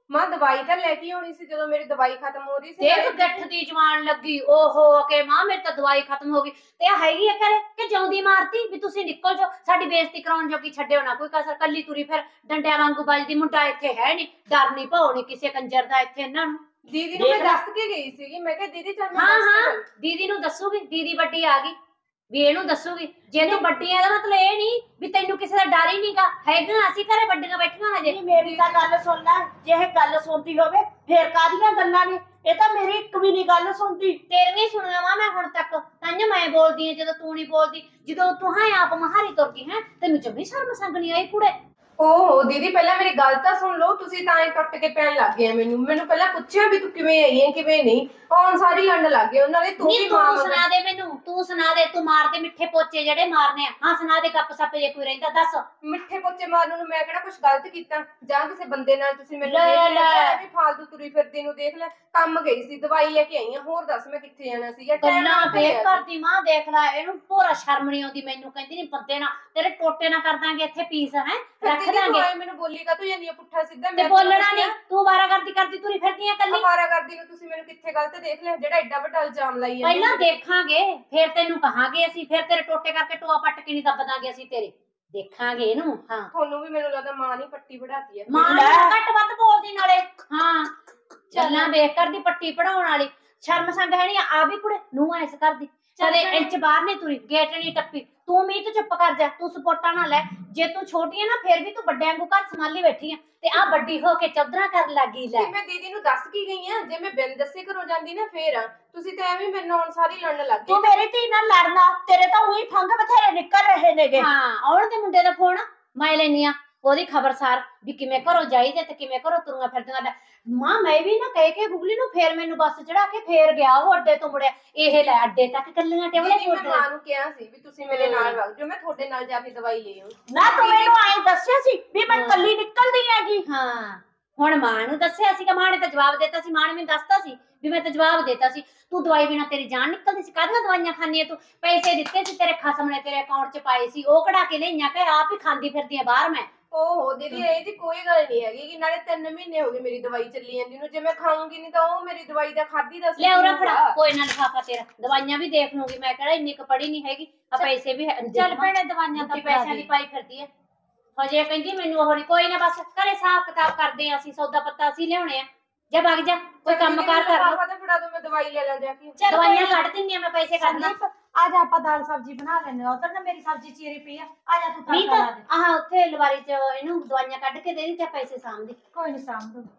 ਮਾਂ ਦਵਾਈ ਤਾਂ ਲੈ ਕੇ ਆਉਣੀ ਸੀ ਜਦੋਂ ਮੇਰੀ ਦਵਾਈ ਖਤਮ ਹੋ ਰਹੀ ਸੀ। ਦੇਖ ਗੱਠ ਦੀ ਜਵਾਨ ਲੱਗੀ ਓਹੋ ਕੇ ਮਾਂ ਮੇਰੇ ਤਾਂ ਦਵਾਈ ਖਤਮ ਹੋ ਗਈ ਤੇ ਆ ਹੈਗੀ ਆ ਘਰੇ ਕਿ ਜਿਉਂਦੀ ਮਾਰਤੀ ਵੀ ਤੁਸੀਂ ਨਿਕਲ ਜਾਓ ਸਾਡੀ ਬੇਇੱਜ਼ਤੀ ਕਰਾਉਣ ਜੋਗੀ ਛੱਡਿਓ ਨਾ ਕੋਈ ਕਸਰ ਕੱਲੀ ਤੁਰੀ ਫਿਰ ਡੰਡਿਆਂ ਵਾਂਗੂ ਵੱਜਦੀ ਮੁੰਡਾ ਇੱਥੇ ਹੈ ਨਹੀਂ ਡਰ ਨਹੀਂ ਭੌ ਨਹੀਂ ਕਿਸੇ ਕੰਜਰ ਦਾ ਇੱਥੇ ਇਹਨਾਂ ਨੂੰ ਦੀਦੀ ਨੂੰ ਮੈਂ ਦੱਸ ਕੇ ਗਈ ਸੀਗੀ ਮੈਂ ਕਿਹਾ ਦੀਦੀ ਚੱਲ ਮੈਂ ਹਾਂ ਦੱਸ ਕੇ ਹਾਂ ਗਈ। ਦੀਦੀ ਨੂੰ ਦੱਸੂਗੀ ਦੀਦੀ ਵੱਡੀ ਆ ਗਈ ਵੀ ਇਹਨੂੰ ਦੱਸੂਗੀ ਜੇ ਤੂੰ ਵੱਡੀ ਆ ਦਾ ਮਤਲਬ ਇਹ ਨਹੀਂ ਵੀ ਤੈਨੂੰ ਕਿਸੇ ਦਾ ਡਰ ਹੀ ਨਹੀਂਗਾ ਹੈਗਾ ਅਸੀਂ ਘਰੇ ਵੱਡੀਆਂ ਬੈਠੀਆਂ ਹਜੇ ਨਹੀਂ ਮੇਰੀ ਤਾਂ ਗੱਲ ਸੁਣ ਲੈ ਜੇ ਇਹ ਗੱਲ ਸੁਣਦੀ ਹੋਵੇ ਫੇਰ ਕਾਹਦੀਆਂ ਗੱਲਾਂ ਨੇ ਇਹ ਤਾਂ ਮੇਰੀ ਇੱਕ ਵੀ ਨਹੀਂ ਗੱਲ ਸੁਣਦੀ ਤੇਰੀਆਂ ਸੁਣੀਆਂ ਵਾ ਮੈਂ ਹੁਣ ਤੱਕ ਤਾਂਹੀਓ ਮੈਂ ਬੋਲਦੀ ਆ ਜਦੋਂ ਤੂੰ ਨਹੀਂ ਬੋਲਦੀ ਜਦੋਂ ਤੂੰ ਹਾਂ ਆਪ ਮਹਾਰੀ ਤੁਰ ਗਈ ਹੈ ਤੈਨੂੰ ਜੰਮੀ ਸ਼ਰਮ ਸੰਗਣੀ ਆਈ ਕੁੜੇ ਓਹੋ ਦੀਦੀ ਪਹਿਲਾਂ ਮੇਰੀ ਗੱਲ ਤਾਂ ਸੁਣ ਲਓ ਤੁਸੀਂ ਤਾਂ ਹੀ ਟੁੱਟ ਕੇ ਪੈਣ ਲੱਗ ਗਏ ਮੈਨੂੰ ਮੈਨੂੰ ਪਹਿਲਾਂ ਪੁੱਛਿਆ ਵੀ ਤੂੰ ਕਿਵੇਂ ਆਈ ਹੈ ਕਿਵੇਂ ਨਹੀਂ ਕੌਣ ਸਾਰੀ ਲੰਡ ਲੱਗ ਗਏ ਉਹਨਾਂ ਨੇ ਤੂੰ ਵੀ ਨਹੀਂ ਮਾਂ ਤੂੰ ਸੁਣਾ ਦੇ ਮੈਨੂੰ ਤੂੰ ਸੁਣਾ ਦੇ ਤੂੰ ਮਾਰ ਦੇ ਮਿੱਠੇ ਪੋਚੇ ਜਿਹੜੇ ਮਾਰਨੇ ਆ ਹਾਂ ਸੁਣਾ ਦੇ ਗੱਪ ਸੱਪ ਜੇ ਕੋਈ ਰਹਿੰਦਾ ਦੱਸ ਮਿੱਠੇ ਪੋਚੇ ਮਾਰਨ ਨੂੰ ਮੈਂ ਕਿਹੜਾ ਕੁਝ ਗਲਤ ਕੀਤਾ ਜਾਂ ਕਿਸੇ ਬੰਦੇ ਨਾਲ ਤੁਸੀਂ ਮੈਨੂੰ ਲੈ ਦੇਖ ਲਿਆ ਲੈ। ਜਾਂ ਵੀ ਫਾਲਤੂ ਤੁਰੀ ਫਿਰਦੀ ਨੂੰ ਦੇਖ ਲੈ ਕੰਮ ਗਈ ਸੀ ਦਵਾਈ ਲੈ ਕੇ ਆਈ ਆ ਹੋਰ ਦੱਸ ਮੈਂ ਕਿੱਥੇ ਜਾਣਾ ਸੀਗਾ ਟਾਈਮ ਗੱਲਾਂ ਨਾਲ ਘਰੇ ਦੇਖ ਆ ਗਈ। ਕਰਦੀ ਮਾਂ ਦੇਖ ਲੈ ਇਹਨੂੰ ਪੂਰਾ ਸ਼ਰਮ ਨਹੀਂ ਆਉਂਦੀ ਮੈਨੂੰ ਕਹਿੰਦੀ ਨਹੀਂ ਬੰਦੇ ਨਾ ਤੇਰੇ ਟੋਟੇ ਨਾ ਕਰ ਦਾਂਗੇ ਇੱਥੇ ਪੀਸ ਹੈ ਫਿਰ ਰੱਖ ਦੀਦੀ ਤੂੰ ਦਾਂਗੇ ਆਏ ਮੈਨੂੰ ਬੋਲੀ ਕਾ ਤੂੰ ਜਾਂਦੀ ਆ ਪੁੱਠਾ ਸਿੱਧਾ ਤੇ ਮੈਂ ਬੋਲਣਾ ਨਹੀਂ ਤੂੰ ਵਾਰਾ ਕਰਦੀ ਕਰਦੀ ਤੁਰੀ ਫਿਰਦੀ ਆ ਕੱਲੀ ਮਾਰਾ ਕਰਦੀ ਨੂੰ ਤੁਸੀਂ ਮੈਨੂੰ ਕਿੱਥੇ ਗਲਤ ਦੇਖ ਲਿਆ ਜਿਹੜਾ ਐਡਾ ਵੱਡਾ ਇਲਜ਼ਾਮ ਲਾਈ ਜਾਂਦੇ ਪਹਿਲਾਂ ਦੇਖਾਂਗੇ ਫਿਰ ਤੈਨੂੰ ਕਹਾਂਗੇ ਅਸੀਂ ਫਿਰ ਤੇਰੇ ਟੋਟੇ ਕਰਕੇ ਟੋਆ ਪੱਟ ਕੇ ਨਹੀਂ ਦੱਬ ਦਾਂਗੇ ਅਸੀਂ ਤੇਰੇ ਦੇਖਾਂਗੇ ਇਹਨੂੰ ਹਾਂ ਤੁਹਾਨੂੰ ਵੀ ਮੈਨੂੰ ਲੱਗਦਾ ਮਾਂ ਨਹੀਂ ਪੱਟੀ ਵੜਾਤੀ ਹੈ ਮਾਂ ਲੈ। ਨੂੰ ਘੱਟ ਵੱਧ ਬੋਲਦੀ ਨਾਲੇ ਹਾਂ ਚੱਲਾਂ ਵੇਖ ਕਰਦੀ ਪੱਟੀ ਪੜਾਉਣ ਵਾਲੀ ਸ਼ਰਮ ਸੰਗ ਹੈ ਨਹੀਂ ਆ ਵੀ ਕੁੜੇ ਨੂੰ ਐਸ ਕਰਦੀ ਚਲੇ ਇੰਚ ਬਾਹਰ ਨਹੀਂ ਤੁਰੀ ਗੇਟ ਨਹੀਂ ਟੱਪੀ ਤੂੰ ਵੀ ਤੂੰ ਚੁੱਪ ਕਰ ਜਾ ਤੂੰ ਸਪੋਰਟਾਂ ਨਾ ਲੈ ਜੇ ਤੂੰ ਛੋਟੀ ਹੈ ਨਾ ਫਿਰ ਵੀ ਤੂੰ ਵੱਡਿਆਂ ਵਾਂਗੂ ਘਰ ਸੰਭਾਲੀ ਬੈਠੀ ਆ ਤੇ ਆ ਵੱਡੀ ਹੋ ਕੇ ਚੌਧਰਾ ਕਰਨ ਲੱਗੀ ਲੈ ਕਿ ਮੈਂ ਦੀਦੀ ਨੂੰ ਦੱਸ ਕੀ ਗਈ ਆ ਜੇ ਮੈਂ ਬਿਨ ਦੱਸੇ ਘਰੋਂ ਜਾਂਦੀ ਨਾ ਫੇਰ ਆ ਤੁਸੀਂ ਤਾਂ ਐਵੇਂ ਮੈਨੂੰ ਹੁਣ ਸਾਰੀ ਲੜਨ ਲੱਗ ਗਏ ਤੂੰ ਮੇਰੀ ਧੀ ਨਾਲ ਲੜਨਾ ਤੇਰੇ ਤਾਂ ਉਹੀ ਫੰਗ ਬਥੇਰੇ ਨਿਕਲ ਰਹੇ ਨੇਗੇ ਹਾਂ ਆਉਣ ਤੇ ਮੁੰਡੇ ਦਾ ਫੋਨ ਮੈਂ ਲੈਣੀ ਆ ਉਹਦੀ ਖਬਰਸਾਰ ਵੀ ਕਿਵੇਂ ਘਰੋਂ ਜਾਈਦੇ ਤੇ ਕਿਵੇਂ ਘਰੋਂ ਤੁਰੀਆਂ ਫਿਰਦੀਆਂ ਲੈ ਮਾਂ ਮੈਂ ਵੀ ਨਾ ਕਹਿ ਕੇ ਗੁਗਲੀ ਨੂੰ ਫੇਰ ਮੈਨੂੰ ਬੱਸ ਚੜਾ ਕੇ ਫੇਰ ਗਿਆ ਉਹ ਅੱਡੇ ਤੋਂ ਮੁੜਿਆ ਇਹ ਲੈ ਅੱਡੇ ਤੱਕ ਕੱਲੀਆਂ ਟੇਬਲੇ ਦੀਦੀ ਮੈਂ ਫੋਟੋ ਮਾਂ ਨੂੰ ਕਿਹਾ ਸੀ ਵੀ ਤੁਸੀਂ ਮੇਰੇ ਨਾਲ ਵਗ ਜਾਓ ਮੈਂ ਤੁਹਾਡੇ ਨਾਲ ਜਾ ਕੇ ਦਵਾਈ ਲੈ ਆਉਂ ਨਾ ਤੂੰ ਮੈਨੂੰ ਐਂ ਦੱਸਿਆ ਸੀ ਵੀ ਮੈਂ ਕੱਲੀ ਨਿਕਲਦੀ ਹੈਗੀ ਹਾਂ ਹੁਣ ਮਾਂ ਨੂੰ ਦੱਸਿਆ ਸੀਗਾ ਮਾਂ ਨੇ ਤਾਂ ਜਵਾਬ ਦਿੱਤਾ ਸੀ ਮਾਂ ਨੇ ਮੈਨੂੰ ਦੱਸਤਾ ਸੀ ਵੀ ਮੈਂ ਤਾਂ ਜਵਾਬ ਦਿੱਤਾ ਸੀ ਤੂੰ ਦਵਾਈ ਬਿਨਾ ਤੇਰੀ ਜਾਨ ਨਿਕਲਦੀ ਸੀ ਕਾਹਦੀਆਂ ਦਵਾਈਆਂ ਖਾਣੀਆਂ ਤੂੰ ਪੈਸੇ ਦਿੱਤੇ ਸੀ ਤੇਰੇ ਖਸਮ ਨੇ ਤੇਰੇ ਅਕਾਊਂਟ 'ਚ ਪਾਏ ਸੀ ਉਹ ਕਢਾ ਕੇ ਲਈਆਂ ਕਿ ਆਪ ਹੀ ਖਾਂਦੀ ਫਿਰਦੀ ਆ ਬਾਹਰ ਮੈਂ ਓਹੋ ਦੀਦੀ ਇਹ ਦੀ ਕੋਈ ਗੱਲ ਨਹੀਂ ਹੈਗੀ ਕਿ ਨਾਲੇ ਤਿੰਨ ਮਹੀਨੇ ਹੋ ਗਏ ਮੇਰੀ ਦਵਾਈ ਚੱਲੀ ਜਾਂਦੀ ਨੂੰ ਜੇ ਮੈਂ ਖਾਊਂਗੀ ਨਹੀਂ ਤਾਂ ਉਹ ਮੇਰੀ ਦਵਾਈ ਦਾ ਖਾਦੀ ਦਾ ਲੈ ਉਰਾ ਫੜਾ ਕੋਈ ਨਾ ਲਿਫਾਫਾ ਤੇਰਾ ਦਵਾਈਆਂ ਵੀ ਦੇਖ ਲੂੰਗੀ ਮੈਂ ਕਿਹੜਾ ਇੰਨੀ ਕੁ ਪੜੀ ਨਹੀਂ ਹੈਗੀ ਆ ਪੈਸੇ ਵੀ ਚੱਲ ਭੈਣੇ ਦਵਾਈਆਂ ਤਾਂ ਪੈਸਿਆਂ ਦੀ ਪਾਈ ਫਿਰਦੀ ਹੈ ਹਜੇ ਕਹਿੰਦੀ ਮੈਨੂੰ ਉਹ ਨੀ ਕੋਈ ਨਾ ਬਸ ਘਰੇ ਹਿਸਾਬ ਕਿਤਾਬ ਕਰਦੇ ਆ ਅਸੀਂ ਸੌਦਾ ਪੱਤਾ ਅਸੀਂ ਲਿਆਉਣੇ ਆ ਜਾ ਵਗ ਜਾ ਕੋਈ ਕੰਮ ਕਾਰ ਕਰ ਲਓ ਤਾਂ ਫੜਾ ਦੋ ਮੈਂ ਦਵਾਈ ਲੈ ਲਾਂ ਜਾ ਕੇ ਚੱਲ ਦਵਾਈਆਂ ਕੋਈ ਨਾ। ਕੱਢ ਦਿੰਨੀ ਆ ਮੈਂ ਪੈਸੇ ਕੱਢ ਲਾਂ ਸੰਦੀਪ ਆ ਜਾ ਆਪਾਂ ਦਾਲ ਸਬਜ਼ੀ ਬਣਾ ਲੈਨੇ ਆ ਉਧਰ ਨਾ ਮੇਰੀ ਸਬਜ਼ੀ ਚੀਰੀ ਪਈ ਆ ਆ ਜਾ ਤੂੰ ਨਹੀਂ ਤੜਕਾ ਤਾਂ ਲਾ ਦੇ ਆਹ ਉੱਥੇ ਲਵਾਰੀ 'ਚ ਇਹਨੂੰ ਦਵਾਈਆਂ ਕੱਢ ਕੇ ਦੇ ਦੀ ਤੇ ਪੈਸੇ ਸਾਂਭਦੀ ਕੋਈ ਨਹੀਂ ਸਾਂਭ ਦੂੰ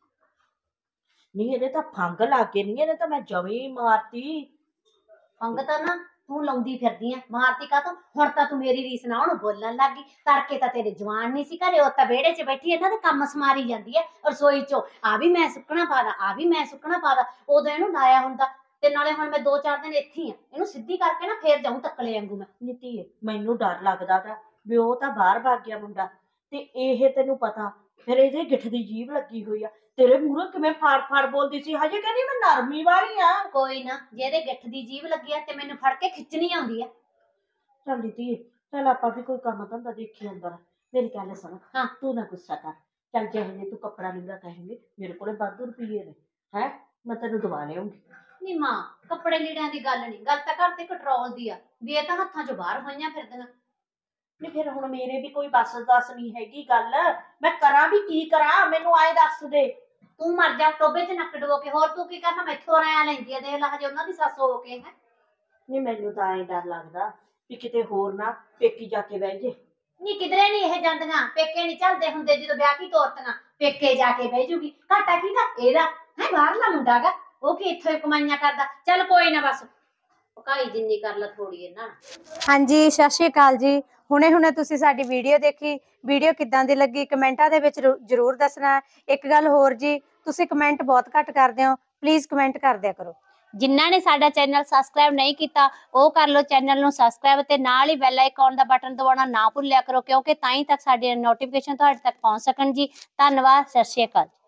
ਨਹੀਂ ਇਹਦੇ ਤਾਂ ਫੰਗ ਲੱਗ ਗਏ ਨਹੀਂ ਇਹਨੇ ਤਾਂ ਮੈਂ ਜਮੀ ਮਾਰਤੀ ਫੰਗ ਤਾਂ ਨਾ ਤੂੰ ਲਾਉਂਦੀ ਫਿਰਦੀ ਆ ਮਾਰਤੀ ਕਾ ਤੂੰ ਹੁਣ ਤਾਂ ਤੂੰ ਮੇਰੀ ਰੀਸ ਨਾ ਉਹਨੂੰ ਬੋਲਣ ਲੱਗ ਗਈ ਤੜਕੇ ਤਾਂ ਤੇਰੇ ਜਵਾਨ ਨਹੀਂ ਸੀ ਘਰੇ ਉਹ ਤਾਂ ਵਿਹੜੇ 'ਚ ਬੈਠੀ ਇਹਨਾਂ ਦੇ ਕੰਮ ਸਮਾਰੀ ਜਾਂਦੀ ਐ ਰਸੋਈ 'ਚੋਂ ਆ ਵੀ ਮੈਂ ਸੁੱਕਣਾ ਪਾਦਾ ਆ ਵੀ ਮੈਂ ਸੁੱਕਣਾ ਪਾਦਾ ਉਦੋਂ ਇਹਨੂੰ ਲਾਇਆ ਹੁੰਦਾ ਤੇ ਨਾਲੇ ਹੁਣ ਮੈਂ ਦੋ ਚਾਰ ਦਿਨ ਇੱਥੇ ਹੀ ਆ ਇਹਨੂੰ ਸਿੱਧੀ ਕਰਕੇ ਨਾ ਫੇਰ ਜਾਊਂ ਤੱਕਲੇ ਵਾਂਗੂ ਮੈਂ ਨੀਤੀ ਮੈਨੂੰ ਡਰ ਲੱਗਦਾ ਤਾ ਵੀ ਉਹ ਤਾਂ ਬਾਹਰ ਭੱਗ ਗਿਆ ਮੁੰਡਾ ਤੇ ਇਹ ਤੈਨੂੰ ਪਤਾ ਫਿਰ ਇਹਦੇ ਗਿੱਠ ਦੀ ਜੀਭ ਲੱਗੀ ਹੋਈ ਆ ਤੇਰੇ ਮੂਹਰੇ ਕਿਵੇਂ ਫਾੜ ਫਾੜ ਬੋਲਦੀ ਸੀ ਹਜੇ ਕਹਿੰਦੀ ਮੈਂ ਨਰਮੀ ਵਾਲੀ ਆ ਕੋਈ ਨਾ ਜਿਹਦੇ ਗਿੱਠ ਦੀ ਜੀਭ ਲੱਗੀ ਆ ਤੇ ਮੈਨੂੰ ਫੜ ਕੇ ਖਿੱਚਣੀ ਆਉਂਦੀ ਆ ਚੱਲ ਨੀਤੀ ਚੱਲ ਆਪਾਂ ਵੀ ਕੋਈ ਕੰਮ ਧੰਦਾ ਦੇਖੀ ਅੰਦਰ ਮੇਰੀ ਗੱਲ ਸੁਣ ਹਾਂ। ਤੂੰ ਨਾ ਗੁੱਸਾ ਕਰ ਚੱਲ ਜੇ ਹਜੇ ਤੂੰ ਕੱਪੜਾ ਲੀੜਾ ਕਹੇਂਗੇ ਮੇਰੇ ਕੋਲੇ ਵਾਧੂ ਰੁਪਈਏ ਨੇ ਹੈ ਮੈਂ ਤੈਨੂੰ ਦਵਾ ਲਿਆਉਂਗੀ ਨੀ ਮਾਂ ਕੱਪੜੇ ਲੀੜਿਆਂ ਦੀ ਗੱਲ ਨਹੀਂ ਗੱਲ ਤਾਂ ਘਰ ਤੇ ਕੰਟਰੋਲ ਦੀ ਆ ਵੀ ਇਹ ਤਾਂ ਹੱਥਾਂ 'ਚੋਂ ਬਾਹਰ ਹੋਈਆਂ ਫਿਰਦੀਆਂ ਨਹੀਂ ਫਿਰ ਹੁਣ ਮੇਰੇ ਵੀ ਕੋਈ ਬਸ ਦੱਸ ਨਹੀਂ ਹੈਗੀ ਗੱਲ ਮੈਂ ਕਰਾਂ ਵੀ ਕੀ ਕਰਾਂ ਮੈਨੂੰ ਆਏ ਦੱਸ ਦੇ ਤੂੰ ਮਰ ਜਾ ਟੋਬੇ 'ਚ ਨੱਕ ਡਬੋ ਕੇ ਹੋਰ ਤੂੰ ਕੀ ਕਰਨਾ ਮੈਥੋਂ ਰਾਇਆ ਲੈਂਦੀ ਆ ਦੇਖ ਲਾ ਹਜੇ ਉਹਨਾਂ ਦੀ ਸੱਸ ਹੋ ਕੇ ਹੈ ਨਹੀਂ ਮੈਨੂੰ ਤਾਂ ਐਂ ਡਰ ਲੱਗਦਾ ਵੀ ਕਿਤੇ ਹੋਰ ਨਾ ਪੇਕੀ ਜਾ ਕੇ ਬਹਿ ਜੇ ਨੀ ਕਿਧਰੇ ਨਹੀਂ ਇਹ ਜਾਂਦੀਆਂ ਪੇਕੇ ਨਹੀਂ ਚੱਲਦੇ ਹੁੰਦੇ ਜਦੋਂ ਵਿਆਹ ਕੀ ਤੋਰਤੀਆਂ ਪੇਕੇ ਜਾ ਕੇ ਬਹਿ ਜੂਗੀ ਘਾਟਾ ਕਿਹਦਾ ਇਹਦਾ ਹੈ ਬਾਹਰਲਾ ਮੁੰਡਾ ਗਾ ਉਹ ਕੀ ਇੱਥੋਂ ਹੀ ਕਮਾਈਆਂ ਕਰਦਾ ਚੱਲ ਕੋਈ ਨਾ ਬਸ ਪਕਾਈ ਜਿੰਨੀ ਕਰ ਲਾ ਥੋੜੀ ਇਹਨਾਂ ਨਾਲ ਹਾਂਜੀ ਸਤਿ ਸ਼੍ਰੀ ਅਕਾਲ ਜੀ ਹੁਣੇ ਹੁਣੇ ਤੁਸੀਂ ਸਾਡੀ ਵੀਡੀਓ ਦੇਖੀ ਵੀਡੀਓ ਕਿੱਦਾਂ ਦੀ ਲੱਗੀ ਕਮੈਂਟਾਂ ਦੇ ਵਿੱਚ ਰੂ- ਜ਼ਰੂਰ ਦੱਸਣਾ ਇੱਕ ਗੱਲ ਹੋਰ ਜੀ ਤੁਸੀਂ ਕਮੈਂਟ ਬਹੁਤ ਘੱਟ ਕਰਦੇ ਹੋ ਪਲੀਜ਼ ਕਮੈਂਟ ਕਰ ਦਿਆ ਕਰੋ ਜਿਨ੍ਹਾਂ ਨੇ ਸਾਡਾ ਚੈਨਲ ਸਬਸਕ੍ਰਾਈਬ ਨਹੀਂ ਕੀਤਾ ਉਹ ਕਰ ਲਓ ਚੈਨਲ ਨੂੰ ਸਬਸਕ੍ਰਾਈਬ ਤੇ ਨਾਲ ਹੀ ਬੈਲ ਆਈਕਨ ਦਾ ਬਟਨ ਦਬਾਉਣਾ ਨਾ ਭੁੱਲਿਆ ਕਰੋ ਕਿਉਂਕਿ ਤਾਂ ਹੀ ਤੱਕ ਸਾਡੀ ਨੋਟੀਫਿਕੇਸ਼ਨ ਤੁਹਾਡੇ ਤੱਕ ਪਹੁੰਚ ਸਕਣ ਜੀ ਧੰਨਵਾਦ ਸਤਿ ਸ਼੍ਰੀ ਅਕਾਲ।